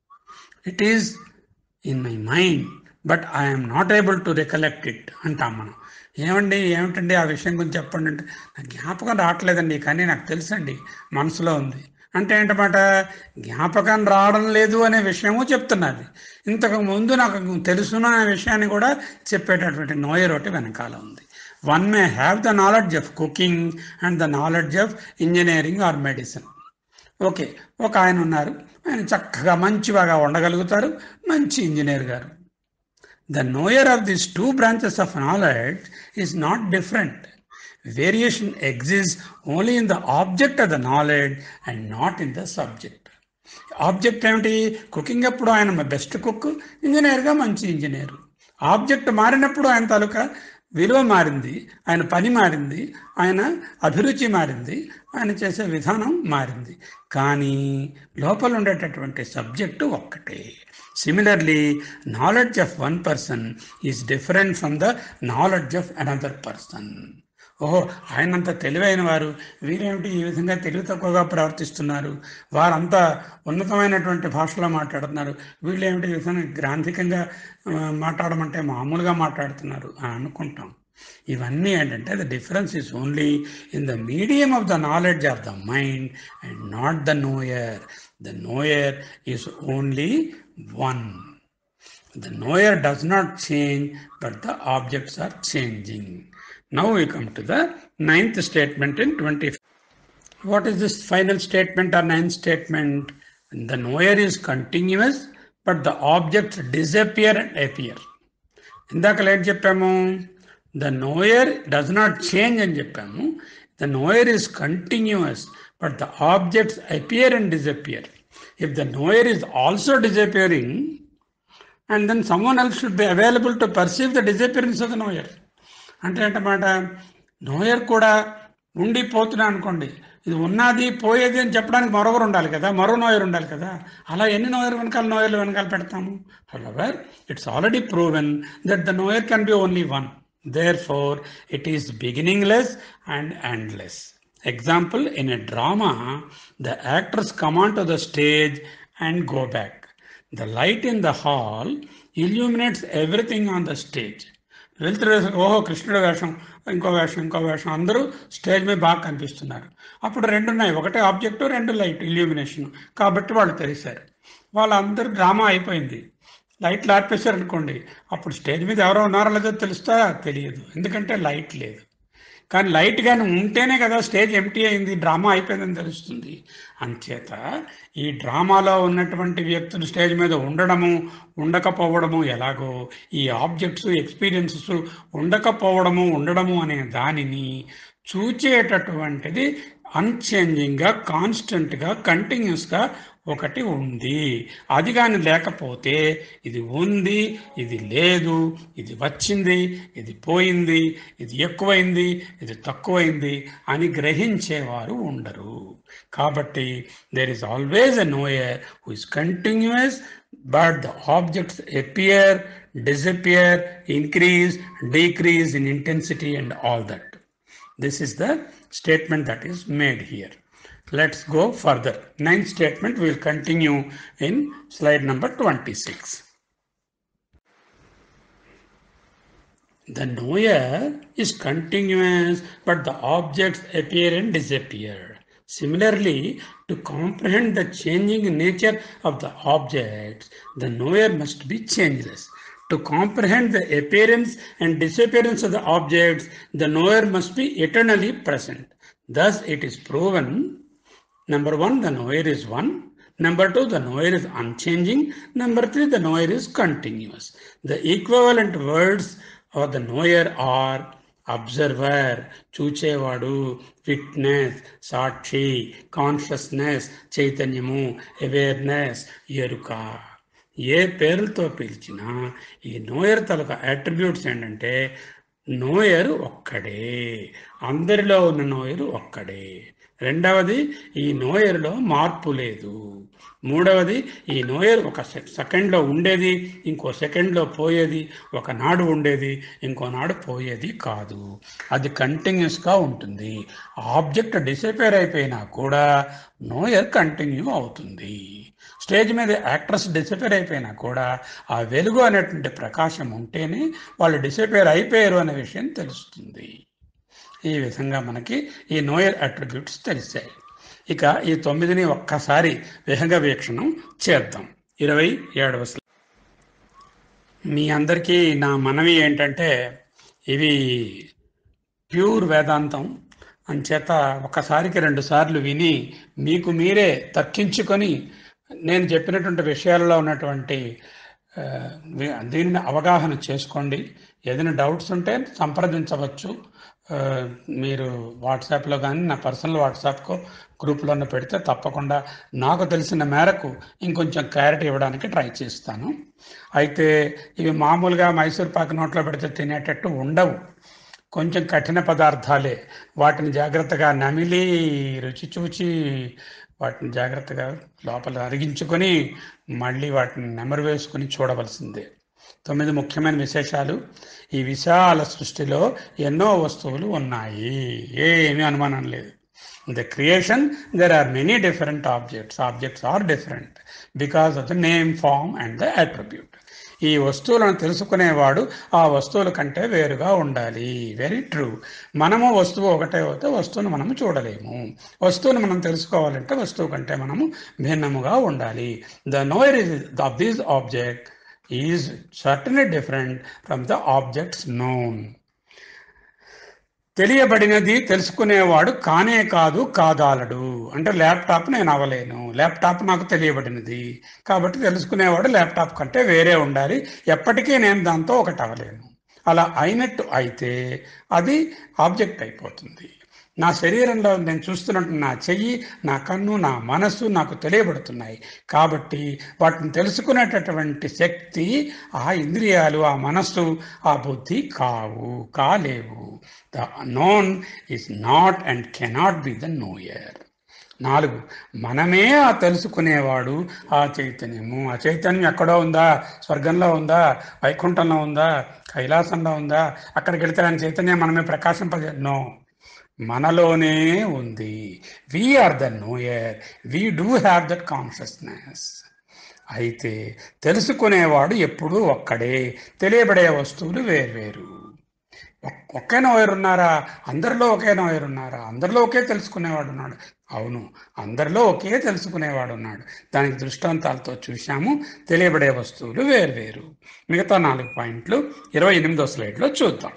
it is in my mind, but I am not able to recollect it. అంటాం మనం. ఏమండి ఏమిటండి ఆ విషయం గురించి చెప్పండి అంటే, నాకు జ్ఞాపకం రావట్లేదండి, కానీ నాకు తెలుసండి మనసులో ఉంది అంటే ఏంటన్నమాట, జ్ఞాపకం రావడం లేదు అనే విషయము చెప్తున్నది. ఇంతకు ముందు నాకు తెలుసును అనే విషయాన్ని కూడా చెప్పేటటువంటి నోయర్ ఒకటి వెనకాల ఉంది. One may have the knowledge of cooking and the knowledge of engineering or medicine. Okay, ఒక ఆయన ఉన్నారు, ఆయన చక్కగా మంచిగా వండగలుగుతారు, మంచి ఇంజనీర్ గారు. The knower of these two branches of knowledge is not different. Variation exists only in the object of the knowledge and not in the subject. Object ఏమిటి? Cooking అప్పుడు ఆయన బెస్ట్ కుక్, ఇంజనీర్గా మంచి ఇంజనీరు. ఆబ్జెక్ట్ మారినప్పుడు ఆయన తాలూకా విలువ మారింది, ఆయన పని మారింది, ఆయన అభిరుచి మారింది, ఆయన చేసే విధానం మారింది, కానీ లోపల ఉండేటటువంటి సబ్జెక్టు ఒక్కటే. Similarly knowledge of one person is different from the knowledge of another person. ఓహో, ఆయనంత తెలివైన వారు, వీరేమిటి ఈ విధంగా తెలివి తక్కువగా ప్రవర్తిస్తున్నారు, వారంతా ఉన్నతమైనటువంటి భాషలో మాట్లాడుతున్నారు, వీళ్ళు ఏమిటి ఈ విధంగా గ్రాంధికంగా మాట్లాడమంటే మామూలుగా మాట్లాడుతున్నారు అని అనుకుంటాం. ఇవన్నీ ఏంటంటే the difference is only in the medium of the knowledge of the mind and not the knower. The knower is only one. The knower does not change, but the objects are changing. Now we come to the ninth statement in twenty-fifth. What is this final statement or ninth statement? The knower is continuous, but the objects disappear and appear. ఇందాక ఏం చెప్పాము? The knower does not change అని చెప్పాము. The knower is continuous, but the objects appear and disappear. If the knower is also disappearing, and then someone else should be available to perceive the disappearance of the knower. అంటే ఏంటన్నమాట, knower కూడా ఉండిపోతున్నా అనుకోండి, ఇది ఉన్నది పోయేది అని చెప్పడానికి మరొకరు ఉండాలి కదా, మరో నోయర్ ఉండాలి కదా. అలా ఎన్ని నోయర్ వెనకాల నోయర్లు వెనకాల పెడతాము? However it's already proven that the knower can be only one. Therefore it is beginningless and endless. Example, in a drama the actors come on to the stage and go back. The light in the hall illuminates everything on the stage. వెళ్తురు వేషం, ఓహో కృష్ణుడు వేషం, ఇంకో వేషం ఇంకో వేషం, అందరూ స్టేజ్ మీద బాగా కనిపిస్తున్నారు. అప్పుడు రెండు ఉన్నాయి, ఒకటే ఆబ్జెక్టు, రెండు లైట్ ఇల్యూమినేషన్. కాబట్టి వాళ్ళు తెలిసారు. వాళ్ళందరూ డ్రామా అయిపోయింది, లైట్లు ఆర్పేశారు అనుకోండి, అప్పుడు స్టేజ్ మీద ఎవరో ఉన్నారో లేదో తెలుస్తా? తెలియదు, ఎందుకంటే లైట్ లేదు. కానీ లైట్ కానీ ఉంటేనే కదా స్టేజ్ ఎంటీ అయింది, డ్రామా అయిపోయిందని తెలుస్తుంది. అంచేత ఈ డ్రామాలో ఉన్నటువంటి వ్యక్తులు స్టేజ్ మీద ఉండడము ఉండకపోవడము ఎలాగో, ఈ ఆబ్జెక్ట్స్ ఎక్స్పీరియన్సెస్ ఉండకపోవడము ఉండడము అనే దానిని చూచేటటువంటిది అన్చేంజింగ్గా, కాన్స్టెంట్గా, కంటిన్యూస్గా ఒకటి ఉంది. అది కానీ లేకపోతే ఇది ఉంది, ఇది లేదు, ఇది వచ్చింది, ఇది పోయింది, ఇది ఎక్కువైంది, ఇది తక్కువైంది అని గ్రహించేవారు ఉండరు. కాబట్టి there is always a knower who is continuous, but the objects appear, disappear, increase, decrease in intensity and all that. This is the statement that is made here. Let's go further. Ninth statement we will continue in slide number twenty-six. The knower is continuous, but the objects appear and disappear. Similarly, to comprehend the changing nature of the objects, the knower must be changeless. To comprehend the appearance and disappearance of the objects, the knower must be eternally present. Thus, it is proven, number one, the knower is one. Number two, the knower is unchanging. Number three, the knower is continuous. The equivalent words of the knower are observer, చూచేవాడు, witness, సాక్షి, consciousness, చైతన్యము, awareness, ఎరుక. ఏ పేర్లతో పిలిచినా ఈ knower తలక attributes ఏంటంటే, నోయర్ ఒక్కడే, అందరిలో ఉన్న నోయరు ఒక్కడే. రెండవది, ఈ నోయర్లో మార్పు లేదు. మూడవది, ఈ నోయర్ ఒక సెకండ్లో ఉండేది, ఇంకో సెకండ్లో పోయేది, ఒకనాడు ఉండేది, ఇంకో నాడు పోయేది కాదు. అది కంటిన్యూస్గా ఉంటుంది. ఆబ్జెక్ట్ డిసపేర్ అయిపోయినా కూడా నోయర్ కంటిన్యూ అవుతుంది. స్టేజ్ మీద యాక్టర్స్ డిసపేర్ అయిపోయినా కూడా ఆ వెలుగు అనేటువంటి ప్రకాశం ఉంటేనే వాళ్ళు డిసపేర్ అయిపోయారు అనే విషయం తెలుస్తుంది. ఈ విధంగా మనకి ఈ నోయర్ అట్రిబ్యూట్స్ తెలిసాయి. ఇక ఈ తొమ్మిదిని ఒక్కసారి విహంగ వీక్షణం చేద్దాం. ఇరవై ఏడవ స్లైడ్. మీ అందరికీ నా మనవి ఏంటంటే, ఇవి ప్యూర్ వేదాంతం అంచేత ఒకసారికి రెండు సార్లు విని మీకు మీరే తర్కించుకొని నేను చెప్పినటువంటి విషయాలలో ఉన్నటువంటి దీనిని అవగాహన చేసుకోండి. ఏదైనా డౌట్స్ ఉంటే సంప్రదించవచ్చు. మీరు వాట్సాప్లో కానీ నా పర్సనల్ వాట్సాప్కో గ్రూప్లోనే పెడితే తప్పకుండా నాకు తెలిసిన మేరకు ఇంకొంచెం క్లారిటీ ఇవ్వడానికి ట్రై చేస్తాను. అయితే ఇవి మామూలుగా మైసూర్ పాక్ నోట్లో పెడితే తినేటట్టు ఉండవు, కొంచెం కఠిన పదార్థాలే. వాటిని జాగ్రత్తగా నమిలి రుచి చూచి వాటిని జాగ్రత్తగా లోపల అరిగించుకొని మళ్ళీ వాటిని నెమరు వేసుకుని చూడవలసిందే. తొమ్మిది ముఖ్యమైన విశేషాలు. ఈ విశాల సృష్టిలో ఎన్నో వస్తువులు ఉన్నాయి, ఏమీ అనుమానం లేదు. In the creation, there are many different objects. Objects are different because of the name, form and the attribute. ఈ వస్తువులను తెలుసుకునేవాడు ఆ వస్తువుల కంటే వేరుగా ఉండాలి. Very true. మనము వస్తువు ఒకటే అయితే వస్తువును మనము చూడలేము. వస్తువును మనం తెలుసుకోవాలంటే వస్తువు కంటే మనము భిన్నముగా ఉండాలి. The knower is of this object is certainly different from the objects known. తెలియబడినది తెలుసుకునేవాడు కానే కాదు కాదాలడు. అంటే ల్యాప్టాప్ నేను అవ్వలేను, ల్యాప్టాప్ నాకు తెలియబడినది కాబట్టి తెలుసుకునేవాడు ల్యాప్టాప్ కంటే వేరే ఉండాలి. ఎప్పటికీ నేను దాంతో ఒకటి అవ్వలేను. అలా అయినట్టు అయితే అది ఆబ్జెక్ట్ అయిపోతుంది. నా శరీరంలో నేను చూస్తున్నట్టు నా చెయ్యి, నా కన్ను, నా మనస్సు నాకు తెలియబడుతున్నాయి కాబట్టి వాటిని తెలుసుకునేటటువంటి శక్తి ఆ ఇంద్రియాలు, ఆ మనస్సు, ఆ బుద్ధి కావు, కాలేవు. The known is not and cannot be the knower. నాలుగు, మనమే ఆ తెలుసుకునేవాడు ఆ చైతన్యము. ఆ చైతన్యం ఎక్కడో ఉందా? స్వర్గంలో ఉందా? వైకుంఠంలో ఉందా? కైలాసంలో ఉందా? అక్కడికి వెళితే ఆయన చైతన్యం మనమే ప్రకాశింపజే నో, మనలోనే ఉంది. We are the knower, we do have that consciousness. అయితే తెలుసుకునేవాడు ఎప్పుడూ ఒక్కడే, తెలియబడే వస్తువులు వేర్వేరు. ఒకే నోయర్ ఉన్నారా? అందరిలో ఒకే నోయర్ ఉన్నారా? అందరిలో ఒకే తెలుసుకునేవాడు ఉన్నాడు. అవును, అందరిలో ఒకే తెలుసుకునేవాడు ఉన్నాడు. దానికి దృష్టాంతాలతో చూశాము. తెలియబడే వస్తువులు వేర్వేరు. మిగతా నాలుగు పాయింట్లు ఇరవై ఎనిమిదో స్లైడ్లో చూద్దాం.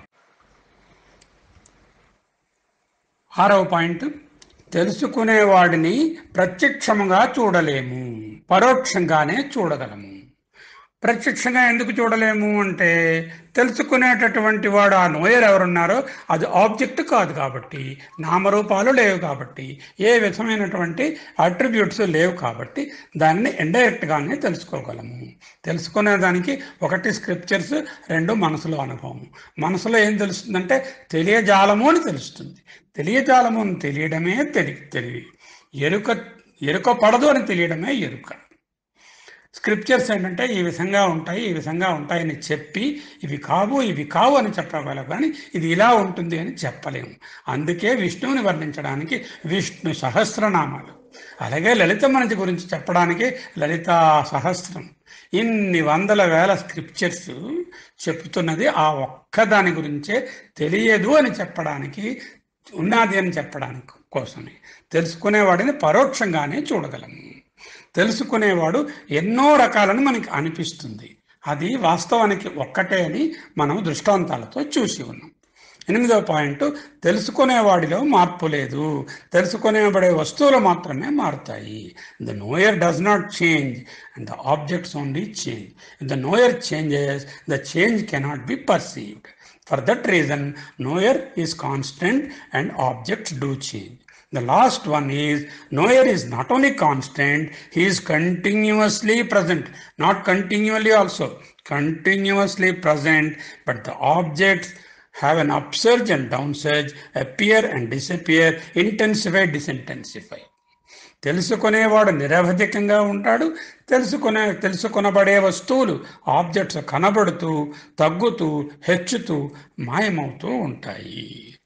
ఆరవ పాయింట్, తెలుసుకునేవాడిని ప్రత్యక్షముగా చూడలేము, పరోక్షంగానే చూడగలము. ప్రత్యక్షంగా ఎందుకు చూడలేము అంటే తెలుసుకునేటటువంటి వాడు ఆ నోయర్ ఎవరున్నారో అది ఆబ్జెక్ట్ కాదు కాబట్టి, నామరూపాలు లేవు కాబట్టి, ఏ విధమైనటువంటి అట్రిబ్యూట్స్ లేవు కాబట్టి దాన్ని ఇండైరెక్ట్గానే తెలుసుకోగలము. తెలుసుకునేదానికి ఒకటి స్క్రిప్చర్స్, రెండు మనసులో అనుభవం. మనసులో ఏం తెలుస్తుందంటే తెలియజాలము అని తెలుస్తుంది. తెలియజాలము అని తెలియడమే తెలి తెలివి. ఎరుక ఎరుక పడదు అని తెలియడమే ఎరుక. స్క్రిప్చర్స్ ఏంటంటే ఈ విధంగా ఉంటాయి, ఈ విధంగా ఉంటాయని చెప్పి ఇవి కావు ఇవి కావు అని చెప్పగలరు, కానీ ఇది ఇలా ఉంటుంది అని చెప్పలేము. అందుకే విష్ణువుని వర్ణించడానికి విష్ణు సహస్రనామాలు, అలాగే లలితమ్మని గురించి చెప్పడానికి లలితా సహస్రం. ఇన్ని వందల వేల స్క్రిప్చర్స్ చెప్తున్నది ఆ ఒక్కదాని గురించే. తెలియదు అని చెప్పడానికి, ఉన్నది అని చెప్పడానికి కోసమే. తెలుసుకునేవాడిని పరోక్షంగానే చూడగలము. తెలుసుకునేవాడు ఎన్నో రకాలను మనకి అనిపిస్తుంది, అది వాస్తవానికి ఒక్కటే అని మనం దృష్టాంతాలతో చూసి ఉన్నాం. ఎనిమిదవ పాయింట్, తెలుసుకునేవాడిలో మార్పు లేదు, తెలుసుకునేబడే వస్తువులు మాత్రమే మారుతాయి. The knower does not change and the objects only change. The knower changes, the change cannot be perceived. For that reason, knower is constant and objects do change. The last one is, knower is not only constant, he is continuously present. Not continually also, continuously present, but the objects have an upsurge and downsurge, appear and disappear, intensify, disintensify. తెలుసుకునేవాడు నిరవధికంగా ఉంటాడు. తెలుసుకునే తెలుసుకొనబడే వస్తువులు, objects కనబడుతూ, తగ్గుతూ, హెచ్చుతూ, మాయమవుతూ ఉంటాయి.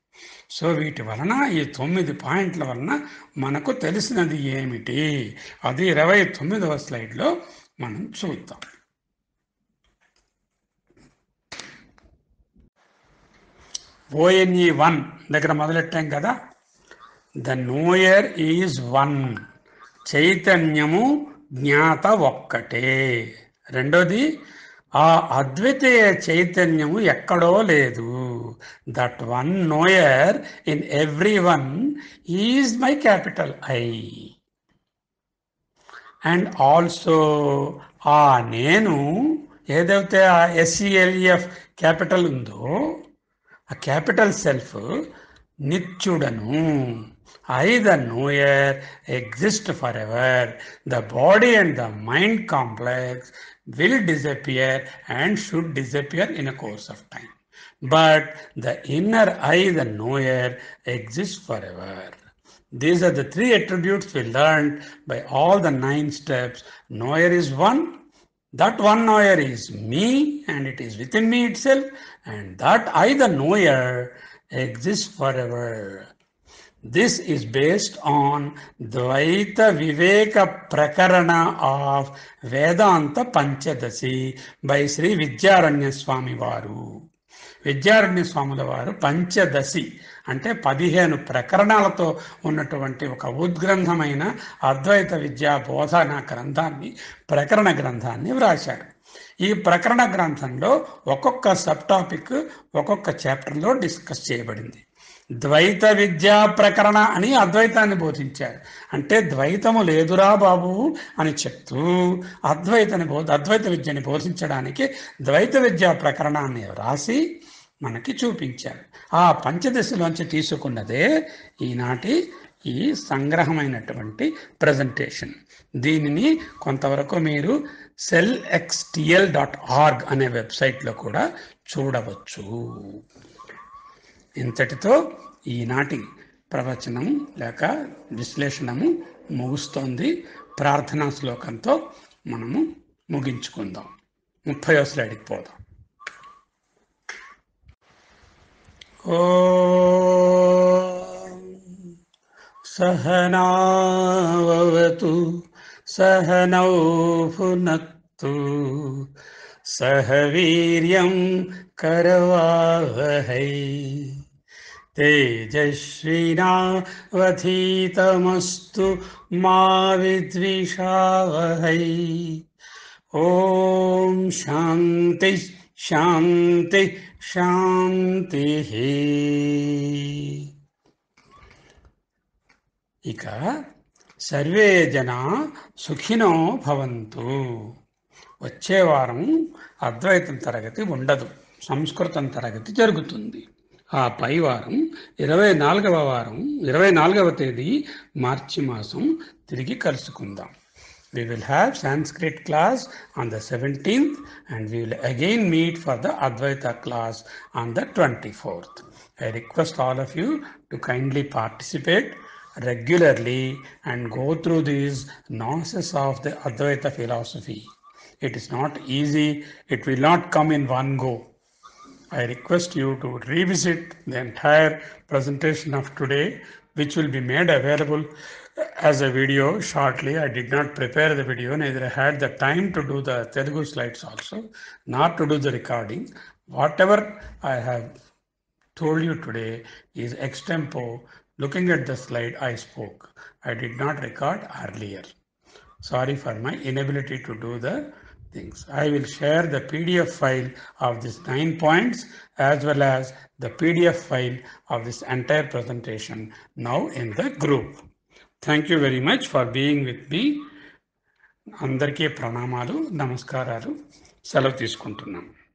So వీటి వలన, ఈ తొమ్మిది పాయింట్ల వలన మనకు తెలిసినది ఏమిటి? అది ఇరవై తొమ్మిదవ స్లైడ్లో మనం చూద్దాం. ఓఎన్ఈ వన్ దగ్గర మొదలెట్టాం కదా. The knower is one. చైతన్యము జ్ఞాత ఒక్కటే. రెండోది, ఆ అద్వితీయ చైతన్యము ఎక్కడో లేదు. That one knower in every one is my capital I. And also ఆ నేను ఏదైతే ఆ ఎస్ఈఎల్ఈఎఫ్ క్యాపిటల్ ఉందో, ఆ క్యాపిటల్ సెల్ఫ్ నిత్యుడను. I, the knower, exist forever. The body and the mind complex will disappear and should disappear in a course of time. But the inner I, the knower, exists forever. These are the three attributes we learned by all the nine steps. Knower is one. That one knower is me, and it is within me itself. And that I, the knower, exists forever. This is based on Dvaita Viveka Prakarana of Vedanta Panchadasi by Sri Vidyaranya Swami Varu. Vidyaranya స్వాముల వారు పంచదశి అంటే పదిహేను ప్రకరణాలతో ఉన్నటువంటి ఒక ఉద్గ్రంథమైన అద్వైత విద్యా బోధన గ్రంథాన్ని, ప్రకరణ గ్రంథాన్ని వ్రాశారు. ఈ ప్రకరణ గ్రంథంలో ఒక్కొక్క సబ్ టాపిక్ ఒక్కొక్క చాప్టర్లో డిస్కస్ చేయబడింది. ద్వైత విద్యా ప్రకరణ అని అద్వైతాన్ని బోధించారు. అంటే ద్వైతము లేదురా బాబు అని చెప్తూ అద్వైతని బోధ అద్వైత విద్యని బోధించడానికి ద్వైత విద్యా ప్రకరణాన్ని వ్రాసి మనకి చూపించారు. ఆ పంచదశలోంచి తీసుకున్నదే ఈనాటి ఈ సంగ్రహమైనటువంటి ప్రజెంటేషన్. దీనిని కొంతవరకు మీరు సెల్ ఎక్స్టిఎల్ డాట్ ఆర్గ్ అనే వెబ్సైట్లో కూడా చూడవచ్చు. ఇంతటితో ఈనాటి ప్రవచనం లేక విశ్లేషణము ముగుస్తోంది. ప్రార్థనా శ్లోకంతో మనము ముగించుకుందాం. ముప్పయో స్లైడ్కి పోదాం. ఓం సహనావతు సహనౌ భునక్తు సహ వీర్యం కరవావహై తేజస్వినావధీతమస్తు మా విద్విషావహై. ఓం శాంతి శాంతి శాంతి. ఇక సర్వే జనా సుఖినో భవంతు. వచ్చే వారం అద్వైతం తరగతి ఉండదు, సంస్కృతం తరగతి జరుగుతుంది. ఆ పై వారం ఇరవై నాలుగవ వారం ఇరవై నాలుగవ తేదీ మార్చి మాసం తిరిగి కలుసుకుందాం. We will have Sanskrit class on the seventeenth and we will again meet for the Advaita class on the twenty-fourth. I request all of you to kindly participate regularly and go through these nuances of the Advaita philosophy. It is not easy. It will not come in one go. I request you to revisit the entire presentation of today, which will be made available as a video shortly. I did not prepare the video, neither I had the time to do the Telugu slides also, not to do the recording. Whatever I have told you today is extempo. Looking at the slide, I spoke. I did not record earlier. Sorry for my inability to do the things. I will share the P D F file of these nine points as well as the P D F file of this entire presentation now in the group. Thank you very much for being with me. అందరికీ ప్రణామాలు, నమస్కారాలు. సెలవు తీసుకుంటున్నాం.